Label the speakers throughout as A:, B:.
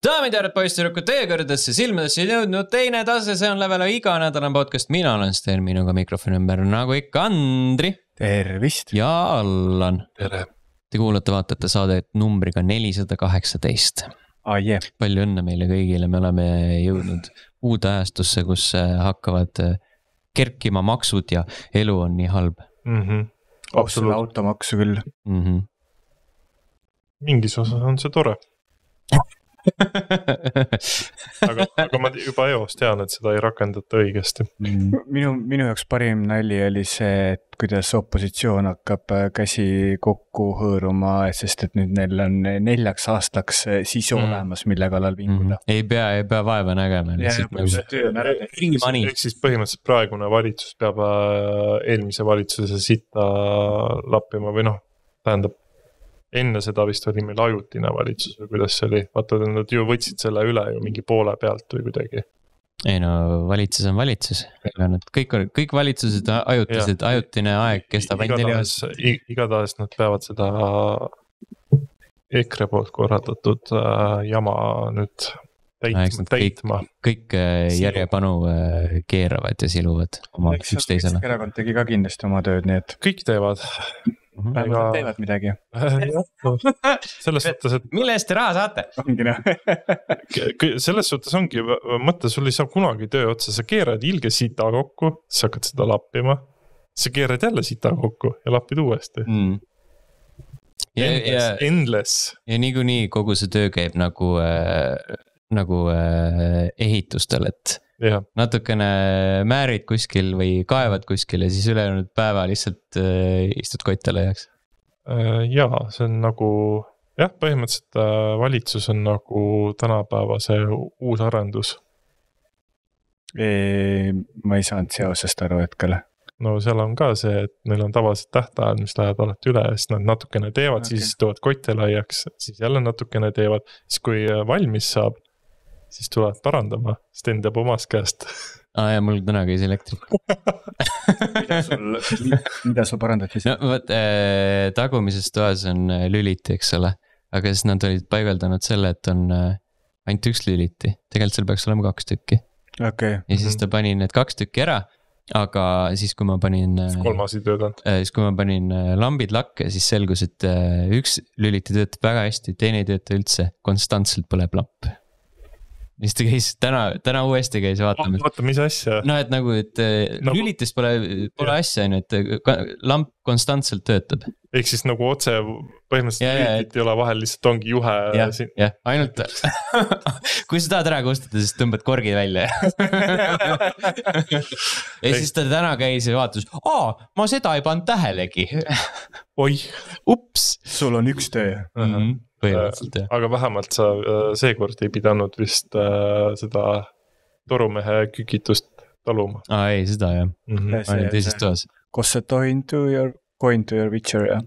A: Daamid ja härrad, poisssüdrukud, teie kõrgedesse silmadesse jõudnud teine tase, see on Levela iganädalane podcast. Mina olen Sten, minuga mikrofoni ümber nagu ikka Andri.
B: Tervist.
A: Ja Allan.
C: Tere.
A: Te kuulate saadet numbriga 418.
B: Yeah.
A: Palju õnne meile kõigile, me oleme jõudnud uude ajastusse, kus hakkavad kerkima maksud ja elu on nii halb.
B: Absoluut. Automaksu küll.
C: Mingis osas on see tore. aga ma juba eos tean, et seda ei rakendata õigesti.
B: Minu jaoks parim nali oli see, et kuidas opositsioon hakkab käsi kokku hõõruma, sest et nüüd neil on 4 aastaks sisu olemas, mille kallal vinguda.
A: Ei pea vaeva nägema.
C: Ehk siis põhimõtteliselt praegune valitsus peab eelmise valitsuse sitta lappima või tähendab, enne seda vist oli meil ajutine valitsus või kuidas see oli? Vaata, nad ju võtsid selle üle ju mingi poole pealt või kuidagi.
A: Ei valitsus on valitsus. Kõik valitsused ajutised, ajutine aeg kestab ainult 4 aastat.
C: Igatahes nad peavad seda EKRE poolt korraldatud jama nüüd täitma.
A: Kõik järjepanu keeravad ja siluvad oma üksteisele.
B: Erakond tegi ka kindlasti oma tööd, nii et
C: kõik teevad.
B: Vähemalt teevad midagi.
C: Selles suhtes, et
A: mille eest te raha saate?
C: Selles suhtes ongi mõte, sul ei saa kunagi töö otsa, sa keerad ilge sita kokku, sa hakkad seda lappima, sa keerad jälle sita kokku ja lapid uuesti. Endless.
A: Ja niikuinii kogu see töö käib nagu ehitustel, et natukene määrid kuskil või kaevad kuskil ja siis ülejäänud päeva lihtsalt istud kottele jääks.
C: Jaa, see on nagu, põhimõtteliselt valitsus on nagu tänapäeva see uus arendus.
B: Ma ei saanud seosest aru hetkel.
C: No seal on ka see, et neil on tavaliselt tähtajad, mis lähevad alati üle, siis nad natukene teevad, siis tulevad kotte laiaks, siis jälle natukene teevad, siis kui valmis saab, siis tulevad parandama, sest endab omast käest.
A: Ja mul täna käis elektrik.
B: Mida sul parandati siis?
A: Tagumises toas on lüliti, eks ole, aga siis nad olid paigaldanud selle, et on ainult 1 lüliti. Tegelikult seal peaks olema 2 tükki.
B: Okay.
A: Ja siis ta pani need 2 tükki ära, aga siis kui ma panin lambid lakke, siis selgus, et 1 lüliti töötab väga hästi, teine ei tööta üldse, konstantselt põleb lamp. Mis ta käis, täna uuesti käis vaatama.
C: Vaata, mis asja?
A: Et lülitist pole asja, et lamp konstantselt töötab.
C: Ehk siis nagu otse põhimõtteliselt lülitit ei ole vahel, lihtsalt ongi juhe.
A: Jah, ainult kui sa tahad ära kustutada, siis tõmbad korgi välja. Ja siis ta täna käis ja vaatas, ma seda ei pannud tähelegi.
C: Oi.
A: Ups.
B: Sul on 1 töö.
C: Aga vähemalt sa seekord ei pidanud vist seda torumehe kükitust taluma.
A: Ei, seda jah. Ma olin teises toas.
B: Kosse going to your Witcher, jah?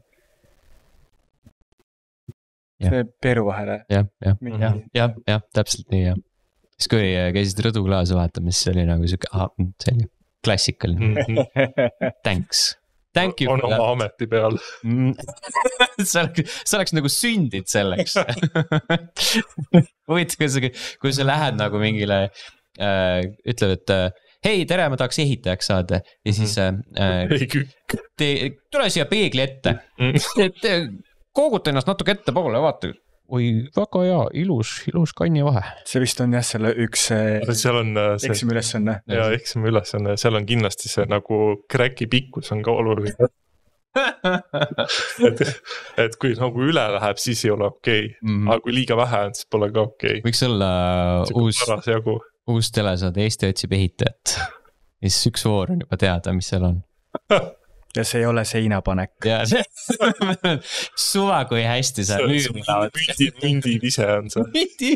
B: See peru vahele.
A: Jah, täpselt nii, jah. Siis kui käisid rõduklaasa vaatamas, siis oli nagu selline klassikaline. Thanks.
C: On oma ameti peal.
A: Sa oleks nagu sündid selleks. Huvitav, kui sa lähed nagu mingile, ütleb, et hei, tere, ma tahaks ehitajaks saada. Ja siis tule siia peegli ette. Kooguta ennast natuke ette poole, vaata. Oi, väga hea, ilus kannivahe.
B: See vist on jah selle üks eksimi ülesanne.
C: Ja eksimi ülesanne, seal on kindlasti see nagu kräki pikkus on ka oluline. et kui nagu üle läheb, siis ei ole okei. Aga kui liiga vähe on, siis pole ka okei.
A: Võiks olla uus telesaade Eesti otsib ehitajat. Ja siis 1 voor on juba teada, mis seal on.
B: Ja see ei ole seinapanek.
A: Ja suva, kui hästi sa
C: mündid ise on see.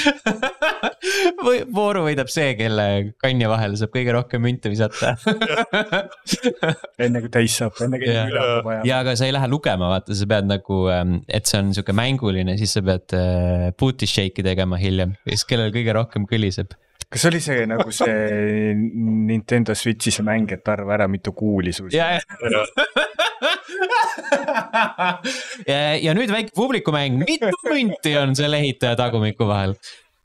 A: Vooru võidab see, kelle kanni vahele saab kõige rohkem münte visata.
B: Enne kui täis saab, enne kui üle hakkab vaja.
A: Ja aga sa ei lähe lugema, vaata, sa pead nagu, et see on niisugune mänguline, siis sa pead booty shake'i tegema hiljem, siis kellel kõige rohkem kõliseb.
B: Kas oli see nagu see Nintendo Switchi see mäng, et arva ära mitu kuuli sul?
A: Ja nüüd väike publikumäng, mitu münti on selle ehitaja tagumiku vahel?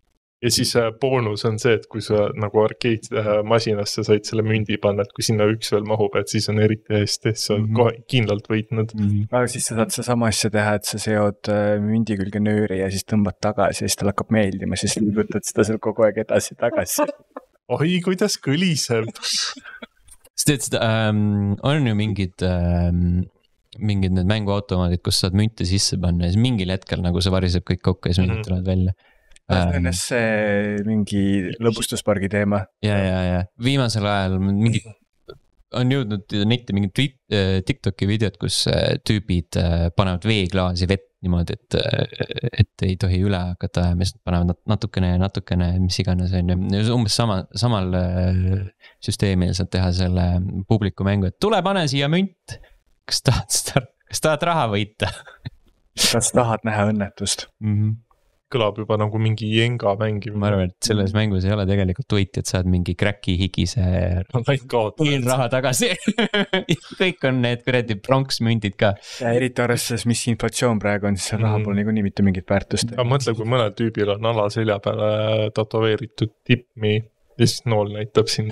C: ja siis boonus on see, et kui sa nagu arcade-masinasse said selle mündi panna, et kui sinna üks veel mahub, et siis on eriti hästi, siis on kohe kindlalt võitnud.
B: Aga siis sa saad sama asja teha, et sa seod mündi külge nööri ja siis tõmbad tagasi ja siis tal hakkab meeldima, siis võtad seda seal kogu aeg edasi-tagasi.
C: Oi, kuidas kõliseb.
A: Sest on ju mingid need mänguautomaadid, kus saad münte sisse panna ja siis mingil hetkel nagu see variseb kõik kokku ja siis mündid tulevad välja.
B: See on see mingi lõbustuspargi teema.
A: Ja. Viimasel ajal on jõudnud netti mingid TikToki videod, kus tüübid panevad veeklaasi vett niimoodi, et ei tohi üle hakata ajama, siis panevad natukene, mis iganes on ju. Umbes samal süsteemil saad teha selle publiku mängu, et tule pane siia münt, kas tahad raha võita?
B: Kas tahad näha õnnetust?
C: Kõlab juba nagu mingi jenga mängib.
A: Ma arvan, et selles mängus ei ole tegelikult võit, et saad mingi crack'i higise raha tagasi. Kõik on need kuradi pronksmündid ka.
B: Ja eriti arvestades, mis inflatsioon praegu on, siis see raha pole niikuinii mitte mingit väärtust.
C: Mõtle, kui mõnel tüübil on ala selja peale tatoveeritud tipmi ja siis nool näitab siin.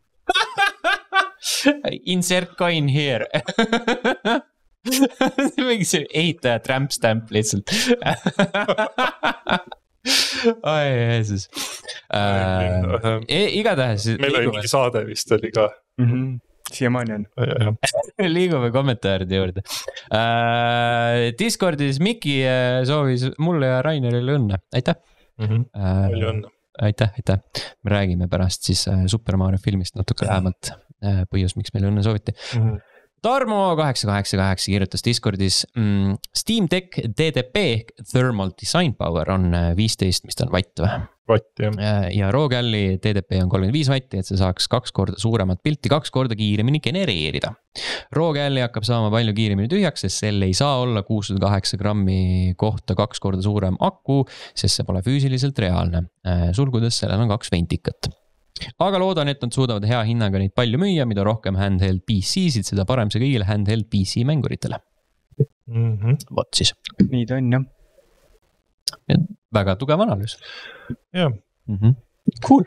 A: Insert coin here. Mingi see ehitaja tramp stamp lihtsalt. Oi, Jeesus. Igatahes.
C: Meil oli mingi saade vist oli ka.
B: Siiamaani on.
A: Liigume kommentaaride juurde. Discordis Miki soovis mulle ja Rainerile õnne. Aitäh.
C: Palju õnne.
A: Aitäh. Me räägime pärast siis Super Mario filmist natuke lähemalt. Põhjus, miks meile õnne sooviti. Tarmo 888 kirjutas Discordis Steam Deck DDP ehk Thermal Design Power on 15, mis ta on vatt või?
C: Vatt, jah.
A: Ja Rogalli DDP on 35 vatti, et see saaks 2 korda suuremat pilti 2 korda kiiremini genereerida. Rogalli hakkab saama palju kiiremini tühjaks, sest sel ei saa olla 608 grammi kohta 2 korda suurem aku, sest see pole füüsiliselt reaalne. Sulgudes sellel on 2 ventikat. Aga loodan, et nad suudavad hea hinnaga neid palju müüa, mida rohkem handheld PC-sid, seda parem see kõigile handheld PC mänguritele. Vot siis.
B: Nii ta on, jah.
A: Väga tugev analüüs.
C: Jah.
A: Cool.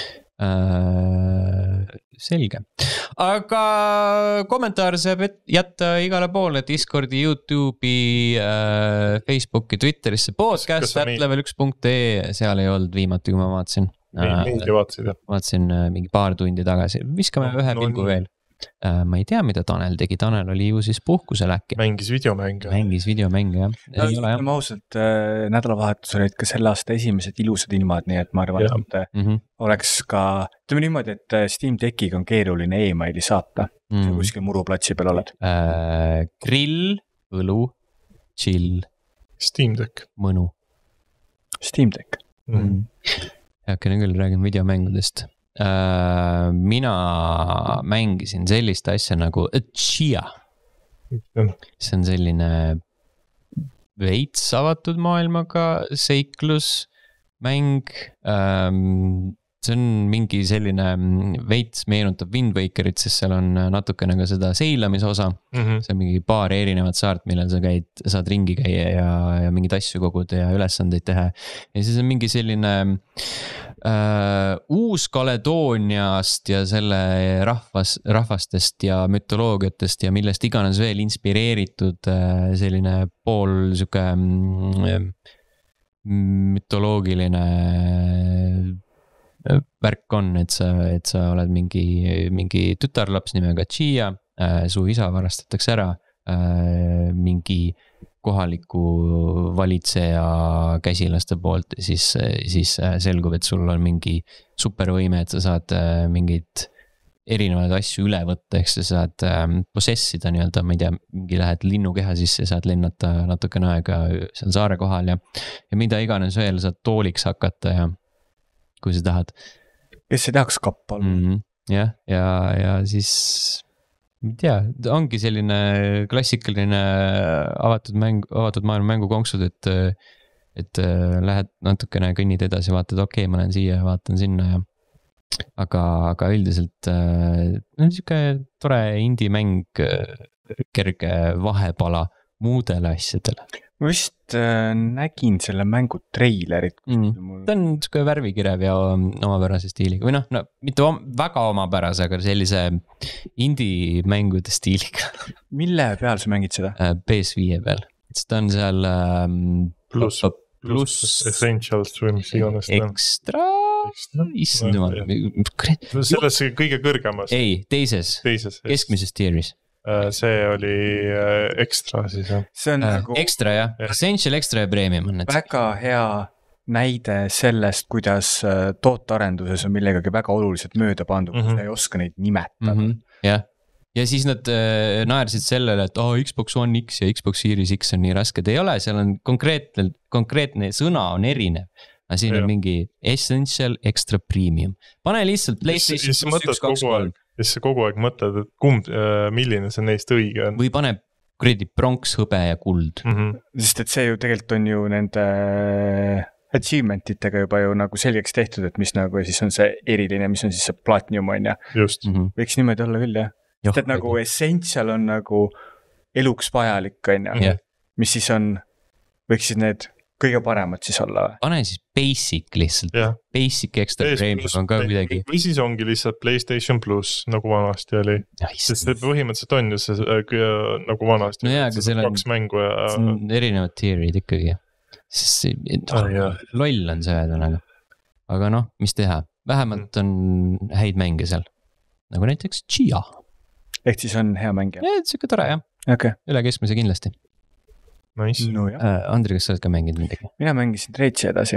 A: Selge. Aga kommentaar saab jätta igale poole Discordi, YouTube'i, Facebooki, Twitterisse, podcast@level1.ee, seal ei olnud viimati, kui ma vaatasin.
C: Mingi vaatasid, jah.
A: Vaatasin mingi paar tundi tagasi. Viskame ühe pilgu veel. Ma ei tea, mida Tanel tegi. Tanel oli ju siis puhkusel äkki.
C: Mängis videomänge,
A: jah.
B: Ma ausalt, nädalavahetus olid ka selle aasta esimesed ilusad ilmad, nii et ma arvan, et oleks ka, ütleme niimoodi, et Steam Deckiga on keeruline e-maili saata, kui kuskil muruplatsi peal oled.
A: Grill, õlu, chill.
C: Steam Deck.
A: Mõnu.
B: Steam Deck.
A: Äkki küll räägin videomängudest. Mina mängisin sellist asja nagu Chia. See on selline veits avatud maailmaga seiklusmäng. See on mingi selline veits meenutab Wind Wakerit, sest seal on natukene ka seda seilamisosa. See on mingi paar erinevat saart, millel sa saad ringi käia ja mingeid asju koguda ja ülesandeid teha. Ja siis on mingi selline Uus-Kaledooniast ja selle rahvastest ja mütoloogiatest ja millest iganes veel inspireeritud selline pool siuke mütoloogiline värk on, et sa oled mingi tütarlaps nimega Chia, su isa varastatakse ära mingi kohaliku valitseja käsilaste poolt ja siis selgub, et sul on mingi supervõime, et sa saad mingeid erinevaid asju üle võtta, ehk sa saad possessida nii-öelda, ma ei tea, mingi lähed linnukeha sisse, saad lennata natukene aega seal saare kohal ja mida iganes veel saad tooliks hakata ja kui sa tahad.
B: Kes ei tahaks kappa olla?
A: Jah, ja siis ei tea, ongi selline klassikaline avatud maailma mängukonksud, et lähed natukene kõnnid edasi, vaatad, okei, ma lähen siia ja vaatan sinna ja aga üldiselt niisugune tore indie-mäng, kerge vahepala muudele asjadele.
B: Ma vist nägin selle mängu treilerit.
A: Ta on niisugune värvikirev ja omapärase stiiliga või no mitte väga omapärase, aga sellise indie mängude stiiliga.
B: Mille peal sa mängid seda?
A: PS5 peal. Ta on seal
C: pluss Essentials või mis iganes ta on.
A: Extra? Issand jumal.
C: Selles kõige kõrgemas.
A: Ei, teises. Keskmises tieris.
C: See oli extra siis jah.
B: See on nagu
A: extra jah, Essential, Extra ja Premium on need.
B: Väga hea näide sellest, kuidas tootearenduses on millegagi väga oluliselt mööda pandud, sa ei oska neid nimetada.
A: Jah, ja siis nad naersid sellele, et Xbox One X ja Xbox Series X on nii rasked. Ei ole, seal on konkreetne sõna on erinev. Aga siin on mingi Essential, Extra, Premium. Pane lihtsalt PlayStation 1, 2, 3.
C: Ja siis kogu aeg mõtled, et milline see neist õige on.
A: Või pane pronks, hõbe ja kuld.
B: Sest et see ju tegelikult on ju nende achievementitega juba ju nagu selgeks tehtud, et mis nagu siis on see eriline, mis on siis see platinum on ja.
C: Just.
B: Võiks niimoodi olla küll jah. Sest et nagu Essential on nagu eluks vajalik on ja. Mis siis on, võiks siis need kõige paremad siis olla või?
A: Pane siis basic lihtsalt. Basic Extra Premium on ka midagi.
C: Või siis ongi lihtsalt PlayStation Plus, nagu vanasti oli. Sest see põhimõtteliselt on ju see nagu vanasti.
A: No jaa, aga seal on erinevad tierid ikkagi. Loll on see ühesõnaga. Aga noh, mis teha? Vähemalt on häid mänge seal. Nagu näiteks Chia.
B: Ehk siis on hea mäng jah?
A: See on tore jah.
B: Okay.
A: Üle keskmise kindlasti.
C: Nice.
B: No,
A: Andri, kas sa oled ka mänginud midagi?
B: Mina mängisin Treitsi edasi.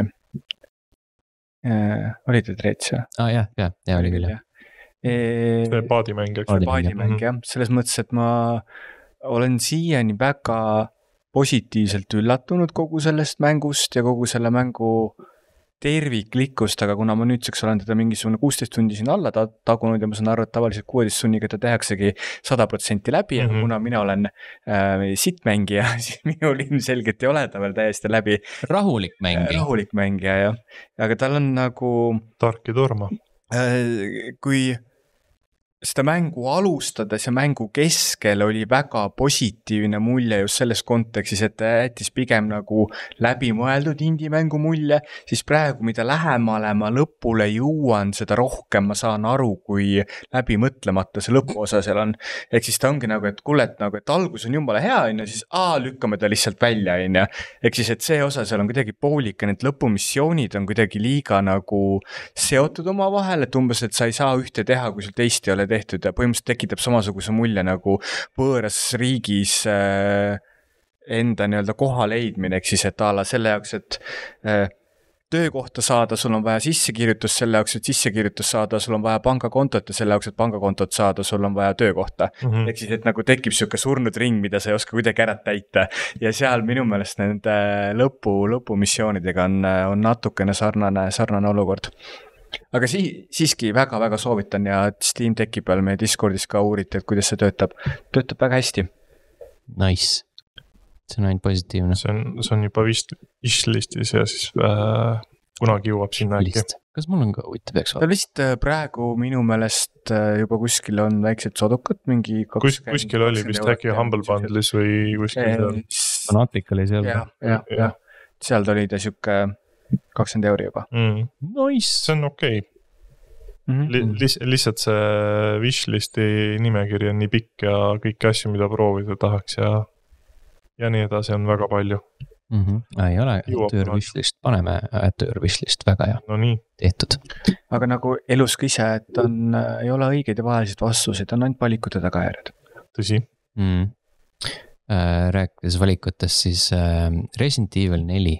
B: Oli ta Treits või?
A: Jah, oli küll jah.
C: See paadimäng, eks?
B: Paadimäng jah, selles mõttes, et ma olen siiani väga positiivselt üllatunud kogu sellest mängust ja kogu selle mängu terviklikkust, aga kuna ma nüüdseks olen teda mingisugune 16 tundi siin alla tagunud ja ma saan aru, et tavaliselt 16 sunniga ta tehaksegi 100% läbi, aga kuna mina olen sittmängija, siis minul ilmselgelt ei ole ta veel täiesti läbi.
A: Rahulik mängija,
B: jah. Aga tal on nagu
C: tark ja turma.
B: Kui seda mängu alustades ja mängu keskel oli väga positiivne mulje just selles kontekstis, et ta jättis pigem nagu läbimõeldud indie-mängu mulje, siis praegu, mida lähemale ma lõpule jõuan, seda rohkem ma saan aru, kui läbimõtlemata see lõpuosa seal on. Ehk siis ta ongi nagu, et kuule, et algus on jumala hea, siis lükkame ta lihtsalt välja. Ehk siis, et see osa seal on kuidagi poolika, need lõpumissioonid on kuidagi liiga nagu seotud oma vahel, et umbes, et sa ei saa ühte teha, kui sul teist ei ole tehtud ja põhimõtteliselt tekitab samasuguse mulje nagu võõras riigis enda nii-öelda koha leidmine, ehk siis, et selle jaoks, et töökohta saada, sul on vaja sissekirjutus, selle jaoks, et sissekirjutus saada, sul on vaja pangakontot ja selle jaoks, et pangakontot saada, sul on vaja töökohta. Ehk siis, et nagu tekib siuke surnud ring, mida sa ei oska kuidagi ära täita ja seal minu meelest nende lõpumissioonidega on natukene sarnane olukord. Aga siiski väga-väga soovitan ja Steam Decki peal meie Discordis ka uuriti, et kuidas see töötab väga hästi.
A: Nice. See on ainult positiivne.
C: See on juba wishlistis ja siis kunagi jõuab sinna äkki.
A: Kas mul on ka huvitav peaks
B: vaadata? Ta vist praegu minu meelest juba kuskil on väiksed sodukad, mingi 20.
C: Kuskil oli vist äkki Humble Bundle'is või kuskil seal.
A: Fanatic oli seal.
B: Jah. Seal ta oli ta siuke 20 € juba.
A: Nice.
C: See on okei. Lihtsalt see wishlisti nimekiri on nii pikk ja kõiki asju, mida proovida tahaks ja nii edasi on väga palju.
A: Ei ole töör-wishlist, paneme töör-wishlist, väga hea.
C: No nii.
A: Tehtud.
B: Aga nagu elus ka ise, et ei ole õigeid ja vaheliselt vastuseid, on ainult valikute tagajärjed.
C: Tõsi.
A: Rääkides valikutest, siis Resident Evil 4.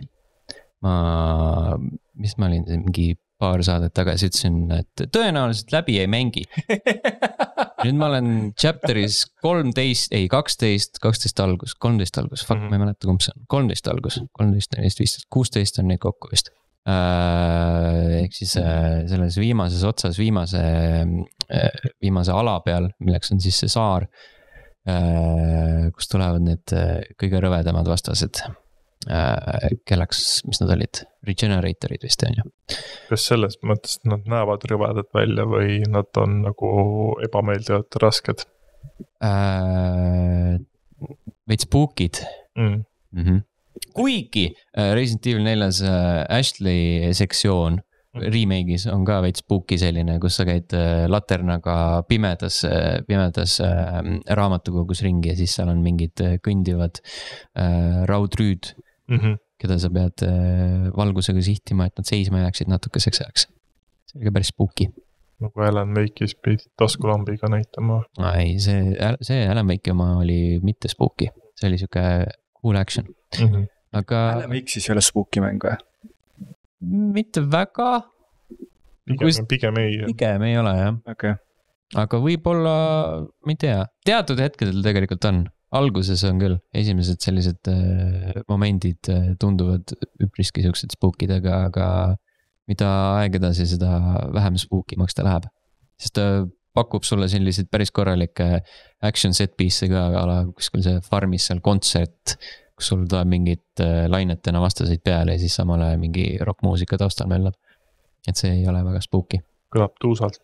A: Mis ma olin mingi paar saadet tagasi ütlesin, et tõenäoliselt läbi ei mängi. Nüüd ma olen chapteris 12 algus, fuck, ma ei mäleta kumb see on, 13 algus, 13, 14, 15, 16 on neid kokku vist. Ehk siis selles viimases otsas, viimase ala peal, milleks on siis see saar, kus tulevad need kõige rõvedamad vastased. Kelleks, mis nad olid? Regeneratorid vist on ju.
C: Kas selles mõttes nad näevad rõvedad välja või nad on nagu ebameeldivad rasked?
A: veits spookid. Kuigi Resident Evil 4 Ashley sektsioon remake'is on ka veits spooky selline, kus sa käid laternaga pimedas raamatukogus ringi ja siis seal on mingid kõndivad raudrüüd, keda sa pead valgusega sihtima, et nad seisma jääksid natukeseks ajaks. See oli ka päris spooky.
C: Nagu Alan Wake'is pidid taskulambiga näitama.
A: Ei, see Alan Wake oma oli mitte spooky. See oli siuke cool action. Aga
B: Alan Wake siis ei ole spooky mäng või?
A: Mitte väga.
C: Pigem
A: ei ole, jah.
B: Okay.
A: Aga võib-olla, ma ei tea, teatud hetkedel tegelikult on. Alguses on küll, esimesed sellised momendid tunduvad üpriski siuksed spookidega, aga mida aeg edasi, seda vähem spookimaks ta läheb. Sest ta pakub sulle selliseid päris korralikke action set piece ka, kuskil see farmis seal kontsert, kus sul tuleb mingid lainetena vastaseid peale ja siis samale mingi rockmuusika taustal mellab. Et see ei ole väga spooky.
C: Kõlab tuusalt.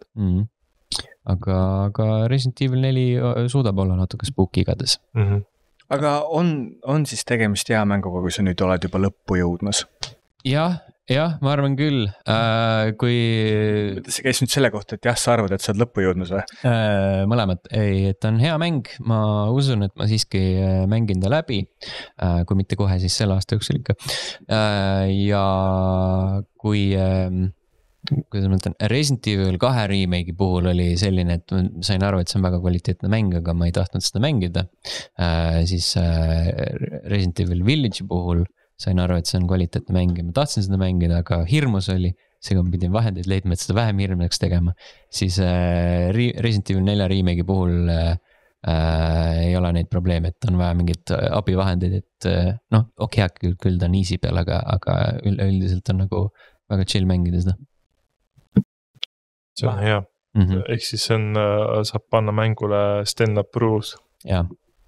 A: Aga Resident Evil 4 suudab olla natuke spooky igades.
B: Aga on siis tegemist hea mänguga, kui sa nüüd oled juba lõppu jõudmas?
A: Jah, ma arvan küll, kui...
B: See käis nüüd selle kohta, et jah, sa arvad, et sa oled lõppu jõudmas või?
A: Mõlemad, ei, et on hea mäng, ma usun, et ma siiski mängin ta läbi, kui mitte kohe, siis selle aasta jooksul ikka. Ja kui kuidas ma mõtlen, Resident Evil 2 remake'i puhul oli selline, et sain aru, et see on väga kvaliteetne mäng, aga ma ei tahtnud seda mängida, siis Resident Evil Village'i puhul sain aru, et see on kvaliteetne mäng ja ma tahtsin seda mängida, aga hirmus oli, seega ma pidin vahendeid leidma, et seda vähem hirmnaks tegema. Siis Resident Evil 4 remake'i puhul ei ole neid probleeme, et on vaja mingid abivahendeid, et küll ta on easy peal, aga üldiselt on nagu väga chill mängida seda.
C: See on hea. Ehk siis saab panna mängule stand-up Bruce.
A: Jaa.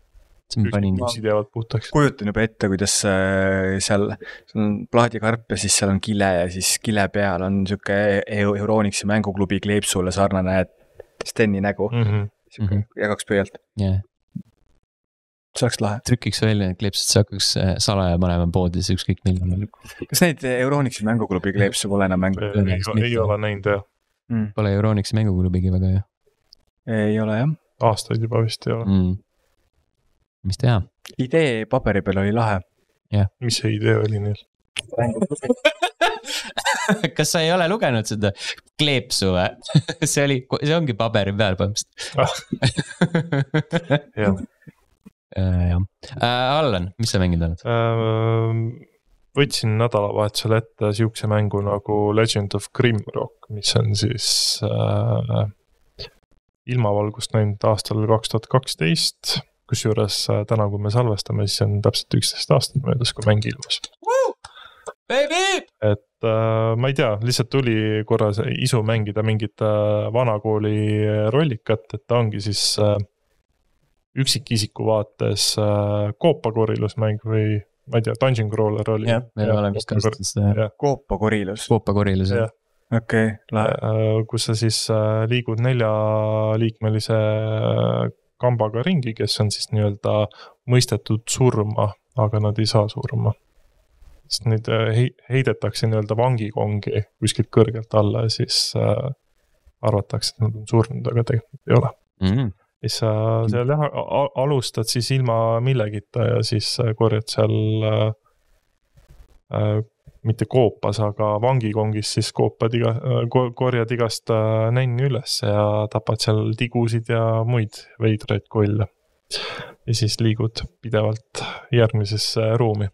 B: Kujutan juba ette, kuidas seal on plaadikarp ja siis seal on kile ja siis kile peal on siuke Euronixi mänguklubi kleepsule sarnane Steni nägu. Jagaks pöialt. See oleks lahe.
A: Trükiks välja need kleepsud, see hakkaks salaja panema poodis ükskõik millal.
B: Kas neid Euronixi mänguklubi kleepsu pole enam mängu?
C: Ei ole näinud, jah.
A: Pole Euronixi mänguklubigi väga, jah?
B: Ei ole, jah.
C: Aastaid juba vist ei ole.
A: Mis teha?
B: Idee paberi peal oli lahe.
A: Yeah.
C: Mis see idee oli neil?
A: Kas sa ei ole lugenud seda kleepsu või? See ongi paberi peal põhimõtteliselt. Allan, mis sa mängid oled?
C: Võtsin nädalavahetusel ette siukse mängu nagu Legend of Grimrock, mis on siis ilmavalgust näinud aastal 2012. Kusjuures täna, kui me salvestame, siis on täpselt 11 aastat möödas, kui mäng ilmus. Et ma ei tea, lihtsalt tuli korra isu mängida mingit vanakooli rollikat, et ta ongi siis üksikisiku vaates koopakorilus mäng või ma ei tea, Dungeon Crawler oli.
A: Jah, meil oleme vist kasutanud seda.
B: Koopakorilus.
A: Koopakorilus, jah.
B: Okei, lahe.
C: Kus sa siis liigud 4-liikmelise kambaga ringi, kes on siis nii-öelda mõistetud surma, aga nad ei saa surma. Sest neid heidetakse nii-öelda vangikongi kuskilt kõrgelt alla ja siis arvatakse, et nad on surnud, aga tegelikult ei ole. Siis sa seal alustad siis ilma millegita ja siis korjad seal mitte koopas, aga vangikongis siis korjad igast nänni üles ja tapad seal tigusid ja muid veidraid kolle. Ja siis liigud pidevalt järgmisesse ruumi.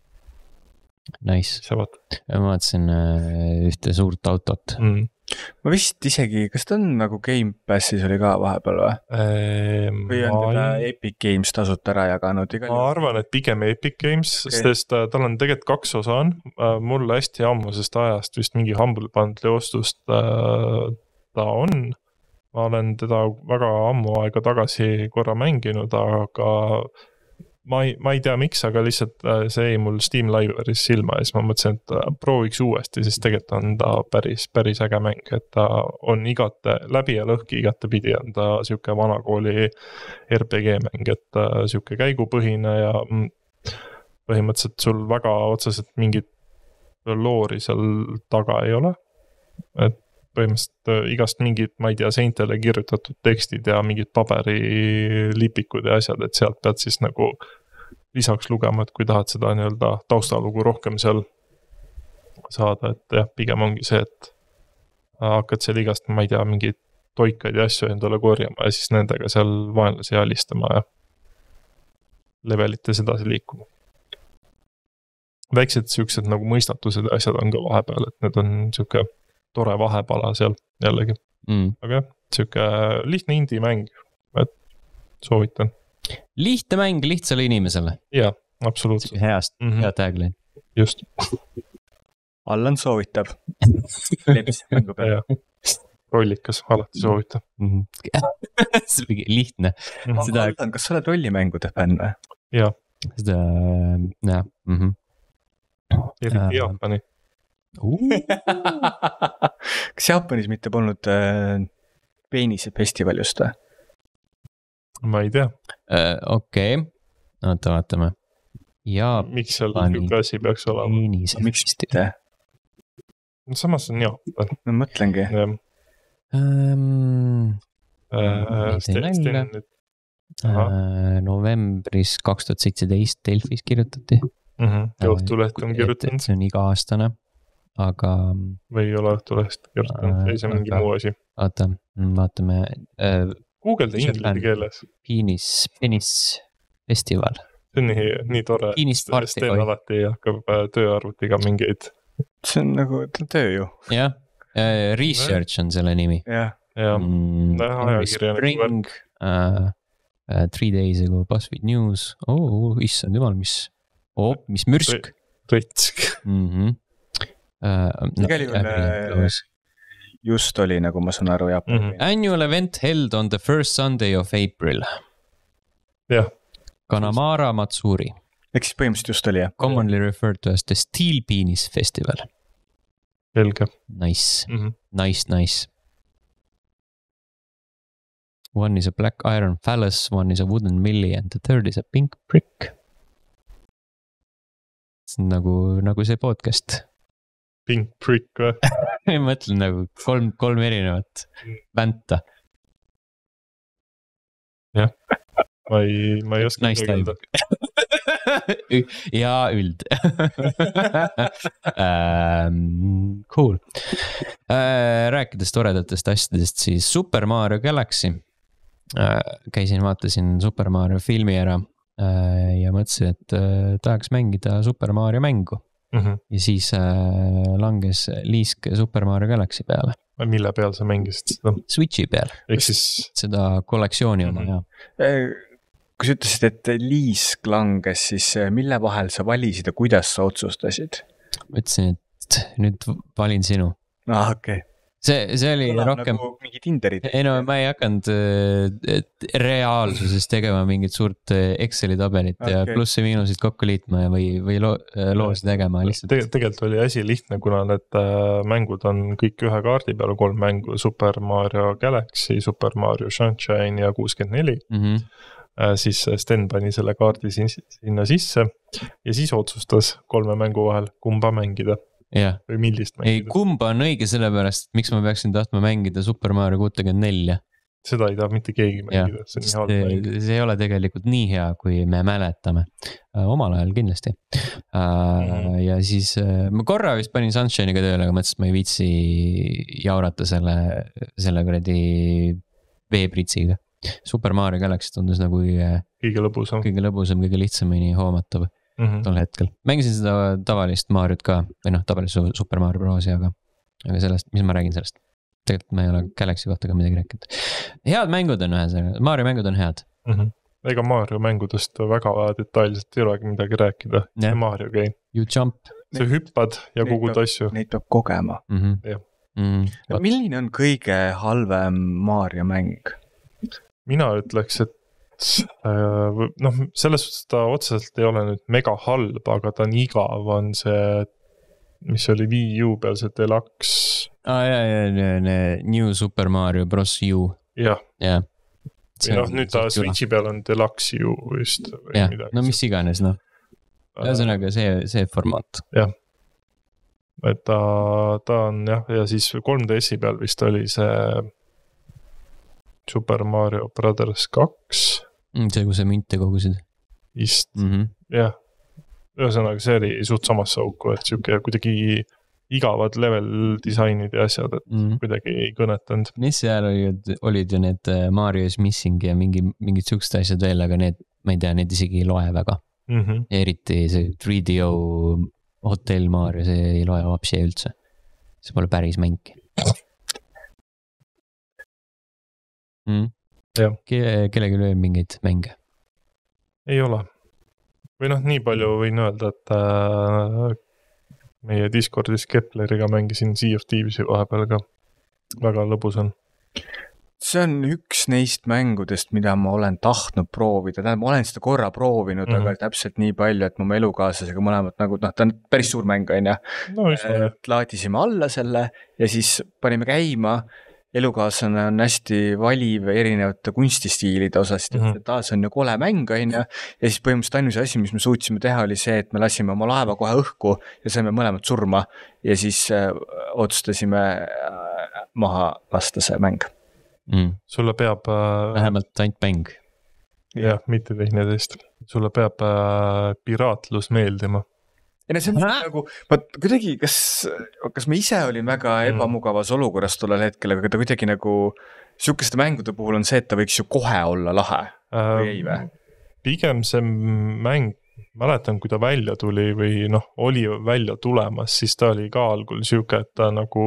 A: Nice. Ma vaatasin ühte suurt autot.
B: Ma vist isegi, kas ta on nagu Game Passis oli ka vahepeal või? Või on teda Epic Games tasut ära jaganud?
C: Ma arvan, et pigem Epic Games, sest tal on tegelikult 2 osa on. Mulle hästi ammusest ajast vist mingi Humble Bundle'i ostust ta on. Ma olen teda väga ammu aega tagasi korra mänginud, aga ma ei tea miks, aga lihtsalt see jäi mul Steam Library's silma ja siis ma mõtlesin, et prooviks uuesti, sest tegelikult on ta päris äge mäng, et ta on läbi ja lõhki igatepidi on ta siuke vanakooli RPG mäng, et siuke käigupõhine ja põhimõtteliselt sul väga otseselt mingit loori seal taga ei ole, et põhimõtteliselt igast mingid, ma ei tea, seintele kirjutatud tekstid ja mingid paberilipikud ja asjad, et sealt pead siis nagu lisaks lugema, et kui tahad seda nii-öelda taustalugu rohkem seal saada, et jah, pigem ongi see, et hakkad seal igast, ma ei tea, mingeid toikaid ja asju endale korjama ja siis nendega seal vaenlasi alistama ja levelites edasi liikuma. Väiksed siuksed nagu mõistatused ja asjad on ka vahepeal, et need on siuke tore vahepala seal jällegi. Aga jah, siuke lihtne indie-mäng, et soovitan.
A: Lihtne mäng lihtsale inimesele.
C: Jaa, absoluutselt.
A: Hea tagline.
C: Just.
B: Allan soovitab. Leebis mängu peal.
C: Rollikas, alati soovitab.
A: See on lihtne.
B: Allan, kas sa oled rollimängude fänn või?
C: Jaa.
A: Seda, jah.
C: Eriti Jaapani.
B: Kas Jaapanis mitte polnud peenise festival just või?
C: Ma ei tea.
A: Okei. Oota, vaatame.
C: Miks seal niisugune asi peaks olema?
B: Miks mitte?
C: Samas on Jaapan.
B: Ma mõtlengi.
A: Novembris 2017 Delfis kirjutati.
C: Õhtuleht on kirjutanud.
A: See on iga-aastane, aga...
C: Või ei ole Õhtulehest kirjutanud, ei see mingi muu asi.
A: Oota, vaatame...
C: Googleda inglise keeles.
A: Penis festival.
C: See on nii tore. Sten alati hakkab tööarvutiga mingeid...
B: See on nagu töö ju.
A: Jah, research on selle nimi.
B: Jah.
A: Spring, 3 days ago, BuzzFeed News. Issand jumal, mis mürsk.
C: Rõtsk.
B: Tegelikult just oli, nagu ma saan aru, Jaapani.
A: Annual event held on the first Sunday of April.
C: Jah.
A: Kanamara Matsuri.
B: Ehk siis põhimõtteliselt just oli, jah?
A: Commonly referred to as the Steel Penis Festival.
C: Selge.
A: Nice. Nice. One is a black iron phallus, one is a wooden millie and the third is a pink brick. See on nagu see podcast.
C: Pink brick või?
A: Ma mõtlen nagu kolm erinevat vänta.
C: Jah, ma ei oska
A: nice öelda. Ja üld. Cool. Rääkides toredatest asjadest, siis Super Mario Galaxy. Vaatasin Super Mario filmi ära ja mõtlesin, et tahaks mängida Super Mario mängu. Ja siis langes liisk Super Mario Galaxy peale.
C: Mille peal sa mängisid seda?
A: Switchi peal.
C: Ehk siis...
A: Seda kollektsiooni oma, jah.
B: Kui sa ütlesid, et liisk langes, siis mille vahel sa valisid ja kuidas sa otsustasid?
A: Mõtlesin, et nüüd valin sinu.
B: Okei.
A: See oli rohkem...
B: Nagu mingi Tinderid.
A: Ei no, ma ei hakanud reaalsuses tegema mingit suurt Exceli tabelit ja plusse miinusid kokku liitma või loosi tegema lihtsalt.
C: Tegelikult oli asi lihtne, kuna need mängud on kõik ühe kaardi peal, 3 mängu, Super Mario Galaxy, Super Mario Sunshine ja 64. Siis Sten pani selle kaardi sinna sisse ja siis otsustas 3 mängu vahel, kumba mängida.
A: Yeah.
C: Või millist mängida.
A: Ei, kumba on õige sellepärast, miks ma peaksin tahtma mängida Super Mario 64.
C: Seda ei taha mitte keegi mängida.
A: See ei ole tegelikult nii hea, kui me mäletame. Omal ajal kindlasti. Ja siis ma korra vist panin Sunshine'iga tööle, aga mõtlesin, et ma ei viitsi jaurata selle kuradi veepritsiga. Super Mario Galaxy tundus nagu
C: kõige lõbusam,
A: kõige lihtsamini hoomatav tol hetkel. Mängisin seda tavalist Mariot ka, või tavalist Super Mario Brosi, aga sellest, mis ma räägin sellest? Tegelikult ma ei ole Galaxy kohta ka midagi rääkinud. Head mängud on ühesõnaga, Mario mängud on head.
C: Ega Mario mängudest väga detailselt ei olegi midagi rääkida. See Mario game.
A: You jump.
C: Sa hüppad ja kogud asju.
B: Neid peab kogema. Milline on kõige halvem Mario mäng?
C: Mina ütleks, et noh, selles suhtes ta otseselt ei ole nüüd mega halb, aga ta on igav, on see, mis oli Wii U peal, see Deluxe.
A: New Super Mario Bros. U.
C: Jah. Või noh, nüüd ta Switchi peal on Deluxe U vist.
A: Jah, no mis iganes, noh. Ühesõnaga see formaat.
C: Jah. Et ta on jah, ja siis 3DS-i peal vist oli see Super Mario Brothers 2.
A: See, kui sa münte kogusid.
C: Vist, jah. Ühesõnaga, see oli suht samasse auku, et siuke kuidagi igavad level disainid ja asjad, et kuidagi ei kõnetanud.
A: Mis seal olid ju need Mario's Missing ja mingid siuksed asjad veel, aga need, ma ei tea, need isegi ei loe väga. Eriti see 3DO Hotel Mario, see ei loe vapsi üldse. See pole päris mängi. Kellegi lööb mingeid mänge?
C: Ei ole. Või noh, nii palju võin öelda, et meie Discordis Kepleriga mängisin Sea of Thieves'i vahepeal ka. Väga lõbus on.
B: See on üks neist mängudest, mida ma olen tahtnud proovida. Ma olen seda korra proovinud, aga täpselt nii palju, et mu elukaaslasega mõlemad nagu, noh, ta on päris suur mäng, on ja. No, laadisime alla selle ja siis panime käima. Elukaaslane on hästi valiv erinevate kunstistiilide osas, et taas on ju kole mäng, on ja siis põhimõtteliselt ainus asi, mis me suutsime teha, oli see, et me lasime oma laeva kohe õhku ja saime mõlemad surma ja siis otsustasime maha lasta see mäng.
C: Sulle peab
A: vähemalt ainult mäng.
C: Jah, mitte teineteist. Sulle peab piraatlus meeldima.
B: Ja see on nagu, kuidagi, kas ma ise olin väga ebamugavas olukorras tollel hetkel, aga ta kuidagi nagu sihukeste mängude puhul on see, et ta võiks ju kohe olla lahe või ei või?
C: Pigem see mäng, mäletan, kui ta välja tuli või noh, oli välja tulemas, siis ta oli ka algul sihuke, et ta nagu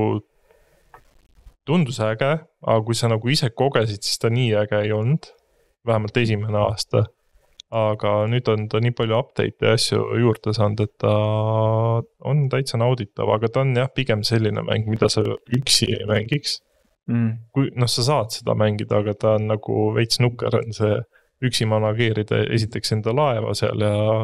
C: tundus äge, aga kui sa nagu ise kogesid, siis ta nii äge ei olnud, vähemalt esimene aasta. Aga nüüd on ta nii palju update ja asju juurde saanud, et ta on täitsa nauditav, aga ta on jah pigem selline mäng, mida sa üksi ei mängiks. Kui, noh, sa saad seda mängida, aga ta on nagu veits nukker on see üksi manageerida esiteks enda laeva seal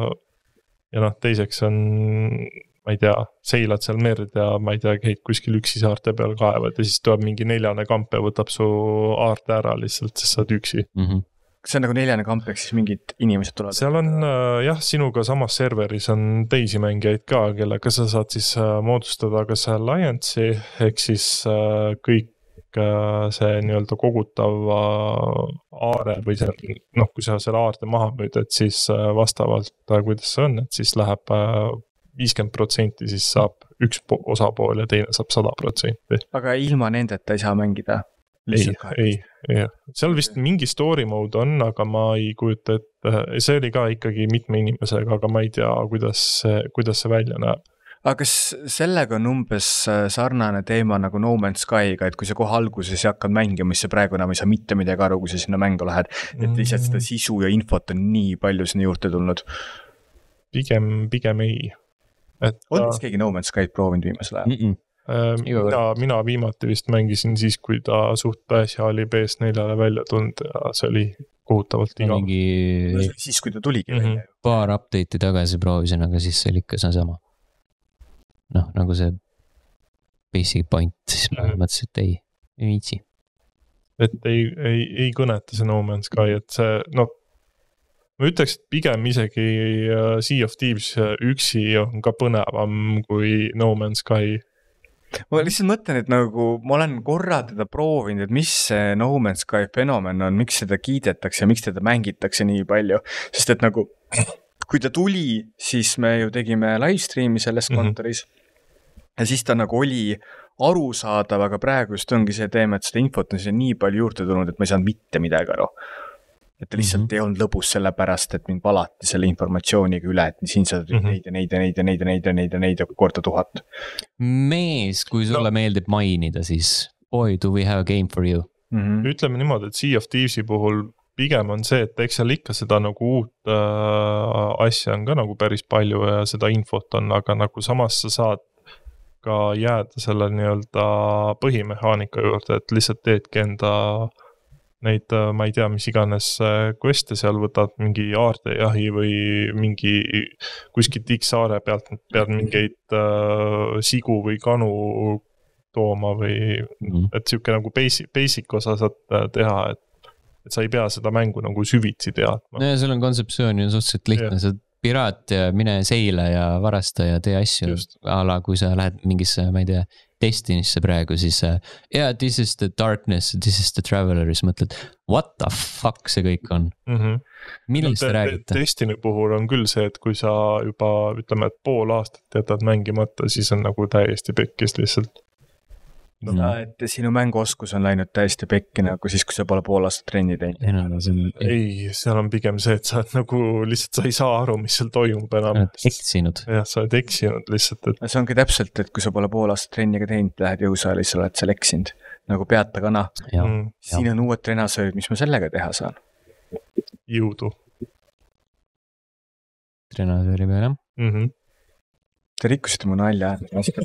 C: ja noh, teiseks on, ma ei tea, seilad seal merd ja ma ei tea, käid kuskil üksi saarte peal kaevad ja siis tuleb mingi 4. kamp ja võtab su aarte ära lihtsalt, sest sa oled üksi.
B: Kas see on nagu 4. kamp, ehk siis mingid inimesed tulevad?
C: Seal on jah, sinuga samas serveris on teisi mängijaid ka, kellega sa saad siis moodustada kas Alliance'i, ehk siis kõik see nii-öelda kogutav aare või see, noh, kui sa selle aarde maha müüd, et siis vastavalt, kuidas see on, et siis läheb 50%, siis saab üks osapool ja teine saab 100%.
B: Aga ilma nendeta ei saa mängida?
C: Ei. Seal vist mingi story mode on, aga ma ei kujuta, et see oli ka ikkagi mitme inimesega, aga ma ei tea, kuidas see välja näeb.
B: Aga kas sellega on umbes sarnane teema nagu No Man's Sky'ga, et kui sa kohe alguses hakkad mängima, mis see praegu enam ei saa mitte midagi aru, kui sa sinna mängu lähed, et lihtsalt seda sisu ja infot on nii palju sinna juurde tulnud?
C: Pigem ei.
B: On siis keegi No Man's Sky'd proovinud viimasel ajal?
C: Mina viimati vist mängisin siis, kui ta suht äsja oli PS4-le välja tulnud ja see oli kohutavalt igav.
B: Siis, kui ta tuligi välja.
A: Paar update'i tagasi proovisin, aga siis see oli ikka sama. Noh, nagu see basic point, siis ma mõtlesin, et ei viitsi.
C: Et ei kõneta see No Man's Sky, et see, noh, ma ütleks, et pigem isegi Sea of Thieves üksi on ka põnevam kui No Man's Sky.
B: Ma lihtsalt mõtlen, et nagu ma olen korra teda proovinud, et mis see No Man's Sky fenomen on, miks seda kiidetakse ja miks teda mängitakse nii palju, sest et nagu kui ta tuli, siis me ju tegime livestreami selles kontoris ja siis ta nagu oli arusaadav, aga praegu just ongi see teema, et seda infot on nii palju juurde tulnud, et ma ei saanud mitte midagi aru. Et ta lihtsalt ei olnud lõbus selle pärast, et mind valati selle informatsiooniga üle, et siin saad neid korda 1000.
A: Mees, kui sulle meeldib mainida, siis boy, do we have a game for you?
C: Ütleme niimoodi, et Sea of Thieves'i puhul pigem on see, et eks seal ikka seda nagu uut asja on ka nagu päris palju ja seda infot on, aga nagu samas sa saad ka jääda selle nii-öelda põhimehaanika juurde, et lihtsalt teedki enda neid, ma ei tea, mis iganes quest'e seal võtad, mingi aardejahi või mingi kuskilt X saare pealt pead mingeid sigu või kanu tooma või et siuke nagu basic osa saad teha, et sa ei pea seda mängu nagu süvitsi teadma.
A: No ja sul on kontseptsioon ju suhteliselt lihtne, sa oled piraat ja mine seila ja varasta ja tee asju. Ala, kui sa lähed mingisse, ma ei tea, Destinisse praegu, siis this is the darkness, this is the traveler, siis mõtled, what the fuck see kõik on? Millest te räägite?
C: Destiny puhul on küll see, et kui sa juba, ütleme, et pool aastat jätad mängimata, siis on nagu täiesti pekkis lihtsalt.
B: Et sinu mänguoskus on läinud täiesti pekki nagu siis, kui sa pole pool aastat trenni teinud.
C: Ei, seal on pigem see, et sa oled nagu lihtsalt, sa ei saa aru, mis seal toimub enam.
A: Eksinud.
C: Jah, sa oled eksinud lihtsalt. Et...
B: See ongi täpselt, et kui sa pole pool aastat trenniga teinud, lähed jõusaali, sa oled seal eksinud. Nagu peata kana. Siin on uued trenasöörid, mis ma sellega teha saan?
C: Jõudu.
A: Trenasööri peale.
B: Te rikkusite mu nalja.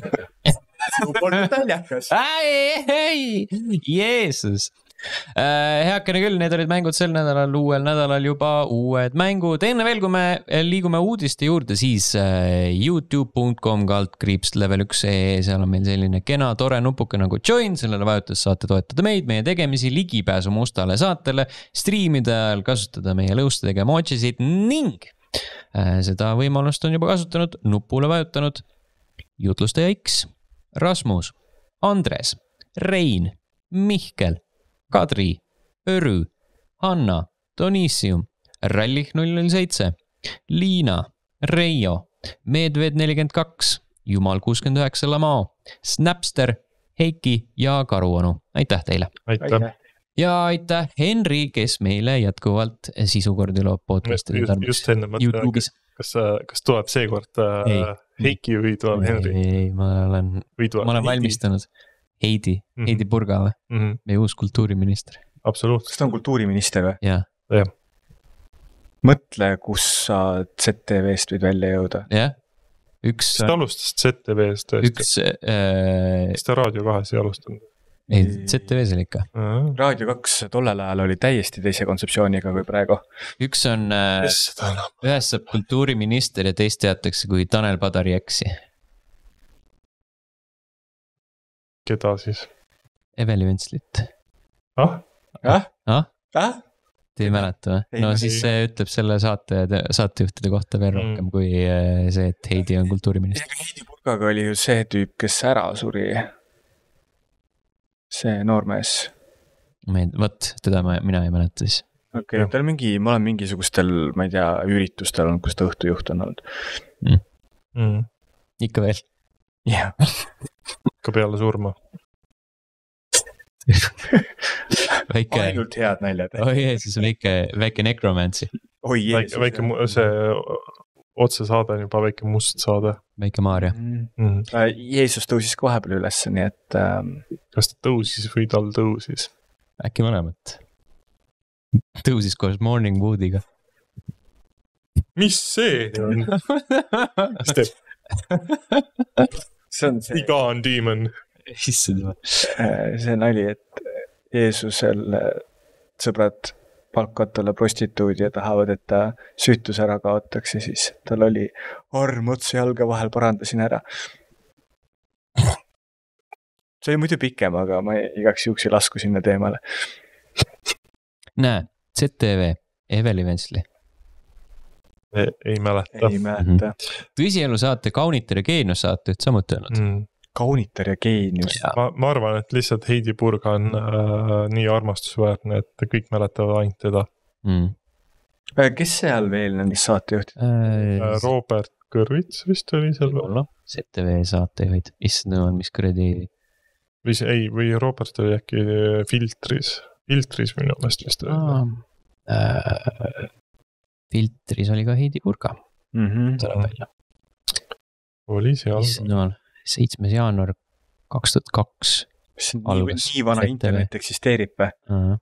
A: Jeesus. Heakene küll, need olid mängud sel nädalal, uuel nädalal juba uued mängud. Enne veel, kui me liigume uudiste juurde, siis youtube.com/level1.ee, seal on meil selline kena, tore nupuke nagu join, sellele vajutus saate toetada meid, meie tegemisi, ligipääsu mustale saatele, striimide ajal kasutada meie lõustadega emojisid ning seda võimalust on juba kasutanud, nupule vajutanud jutlustaja X, Rasmus, Andres, Rein, Mihkel, Kadri, Örü, Hanna, Donissium, Rallih 007, Liina, Reijo, Medved 42, Jumal 69 Lamao, Snapster, Heiki ja Karuonu. Aitäh teile!
C: Aitäh!
A: Ja aitäh Henri, kes meile jätkuvalt sisukordi loob podcast'i
C: just enne mõtlen, kas tuleb seekord Heiki või tuleb Henri?
A: Ei, ma olen valmistanud. Heidi Purga või? Meie uus kultuuriminister.
C: Absoluutselt.
B: Kas ta on kultuuriminister või?
A: Jah.
B: Mõtle, kus sa ZTV-st võid välja jõuda.
A: Jah.
C: Kas ta alustas ZTV-st tõesti? Kas ta Raadio 2 ei alustanud?
A: Ei, ZTV-s oli ikka.
B: Raadio 2 tollel ajal oli täiesti teise kontseptsiooniga kui praegu.
A: Üks on, ühes saab kultuuriminister ja teist teatakse kui Tanel Padari eksi.
C: Keda siis?
A: Eveli Ventslit. Te ei mäleta või? No siis see ütleb selle saatejuhtide kohta veel rohkem kui see, et Heidi on kultuuriminister.
B: Heidi Purgaga oli ju see tüüp, kes ära suri. See noormees.
A: Võt, teda mina ei mäleta siis.
B: Okei, ma olen mingisugustel, ma ei tea, üritustel on, kus ta õhtujuht on olnud.
A: Ikka veel.
B: Jah.
C: Ikka peale surma.
B: Ainult head naljad.
A: Oi Jeesus, väike necromancy.
B: Oi Jeesus.
C: Väike see otsesaade on juba väike must saade.
A: Väike Maaria.
B: Jeesus tõusis ka vahepeal üles, nii et...
C: Kas ta tõusis või tal tõusis?
A: Äkki mõlemat. Tõusis koos Morning Woodiga.
C: Mis see on?
B: See on see...
C: Iga on demon.
B: See nali, et Jeesusel sõbrad palkavad talle prostituudi ja tahavad, et ta süütus ära kaotaks ja siis tal oli arm otsa jalga vahel, parandasin ära. See oli muidu pikem, aga ma igaks juhuks ei lasku sinna teemale.
A: Näe, ZTV, Eveli Ventsli.
C: Ei mäleta.
A: Tõsielu saate Kaunitar ja Geenius saate üht samuti öelnud.
B: Kaunitar ja Geenius.
C: Ma arvan, et lihtsalt Heidi Purga on nii armastusväärne, et kõik mäletavad ainult teda.
B: Kes seal veel nendest saatejuhtid?
C: Robert Kõrvits vist oli seal veel.
A: ZTV saatejuhid. Issand jumal, mis kuradi...
C: Või Robert oli äkki Filtris minu meelest vist.
A: Filtris oli ka Heidi Purga.
C: Oli seal.
A: Issand jumal. 7. jaanuar 2002.
B: Nii vana internet eksisteerib või?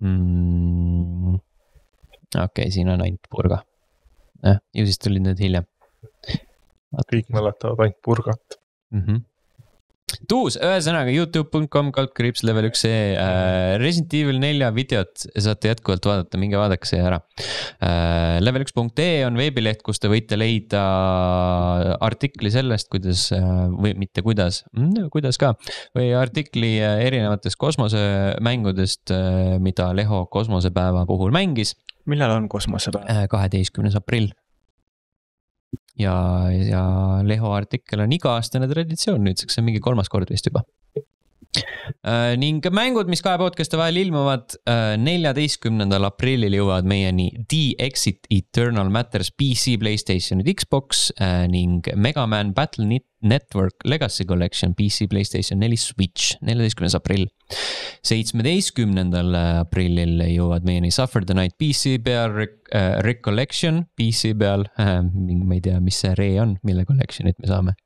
A: Okei, siin on ainult Purga. Ju siis tulid need hiljem.
C: Kõik mäletavad ainult Purgat.
A: tuus, ühesõnaga youtube.com/level1 Resident Evil 4 videot saate jätkuvalt vaadata, minge vaadake see ära. Level1.ee on veebileht, kus te võite leida artikli sellest, kuidas või mitte kuidas ka, või artikli erinevatest kosmosemängudest, mida Leho kosmosepäeva puhul mängis.
B: Millal on kosmosepäev?
A: 12. aprill. Ja Leho artikkel on iga-aastane traditsioon nüüdseks, see on mingi 3. kord vist juba. Ning mängud, mis kahe podcast'e vahel ilmuvad 14. aprillil jõuavad meieni The Exit Eternal Matters PC, PlayStation, Xbox ning Mega Man Battle Network Legacy Collection PC, PlayStation 4, Switch 14. aprill. 17. aprillil jõuavad meieni Suffer the Night PC peal, Recollection PC peal, ma ei tea, mis see re on, mille collection'it me saame.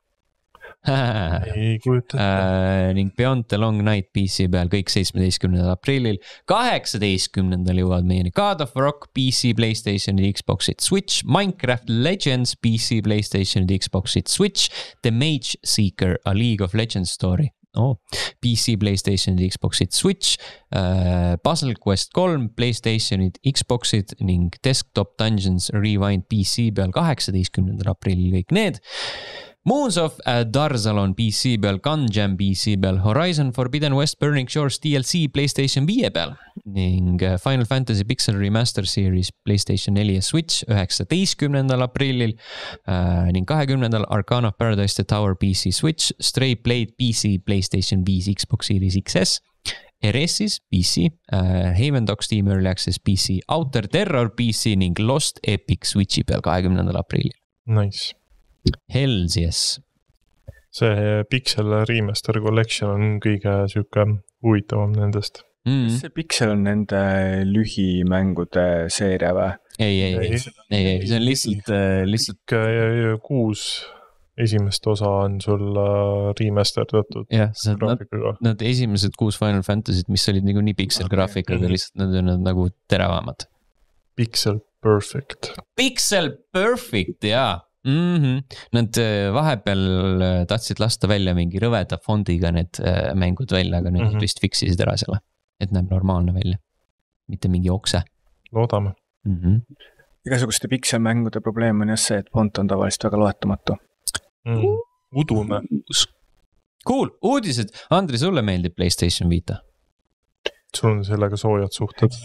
A: Ning Beyond the Long Night PC peal kõik 17. aprillil. 18. jõuavad meieni God of Rock PC, PlayStation, Xbox'it, Switch, Minecraft Legends PC, PlayStation, Xbox'it, Switch, The Mage Seeker, A League of Legends Story PC, PlayStation, Xbox'it, Switch, Puzzle Quest 3, PlayStation'it, Xbox'it ning Desktop Dungeons Rewind PC peal 18. aprillil kõik need. Moons of Darsalon PC peal, Gunjam PC peal, Horizon Forbidden West Burning Shores DLC PlayStation 5 peal ning Final Fantasy Pixel Remaster Series PlayStation 4 ja Switch 19. aprillil ning 20. Arcana of Paradise The Tower PC, Switch, Stray Blade PC, PlayStation 5, Xbox Series XS, RS'is PC, Haven Dog Steam Early Access PC, Outer Terror PC ning Lost Epic Switchi peal 20. aprillil.
C: Nice.
A: Hells yes.
C: See Pixel Remaster Collection on kõige siuke huvitavam nendest.
B: See Pixel on nende lühimängude seeria või?
A: Ei, see on lihtsalt
C: 6 esimest osa on sul remasterdatud graafikaga.
A: Nad esimesed 6 Final Fantasy't, mis olid nii Pixel graafikaga, lihtsalt nad on nagu teravamad.
C: Pixel Perfect,
A: jaa. Nad vahepeal tahtsid lasta välja mingi rõveda fondiga need mängud välja, aga nüüd vist fiksisid ära selle, et näeb normaalne välja, mitte mingi okse.
C: Loodame.
B: Igasuguste Pixel-mängude probleem on jah see, et font on tavaliselt väga loetamatu.
C: Udume.
A: Cool, uudised. Andri, sulle meeldib PlayStation Vita?
C: Sul on sellega soojad suhted.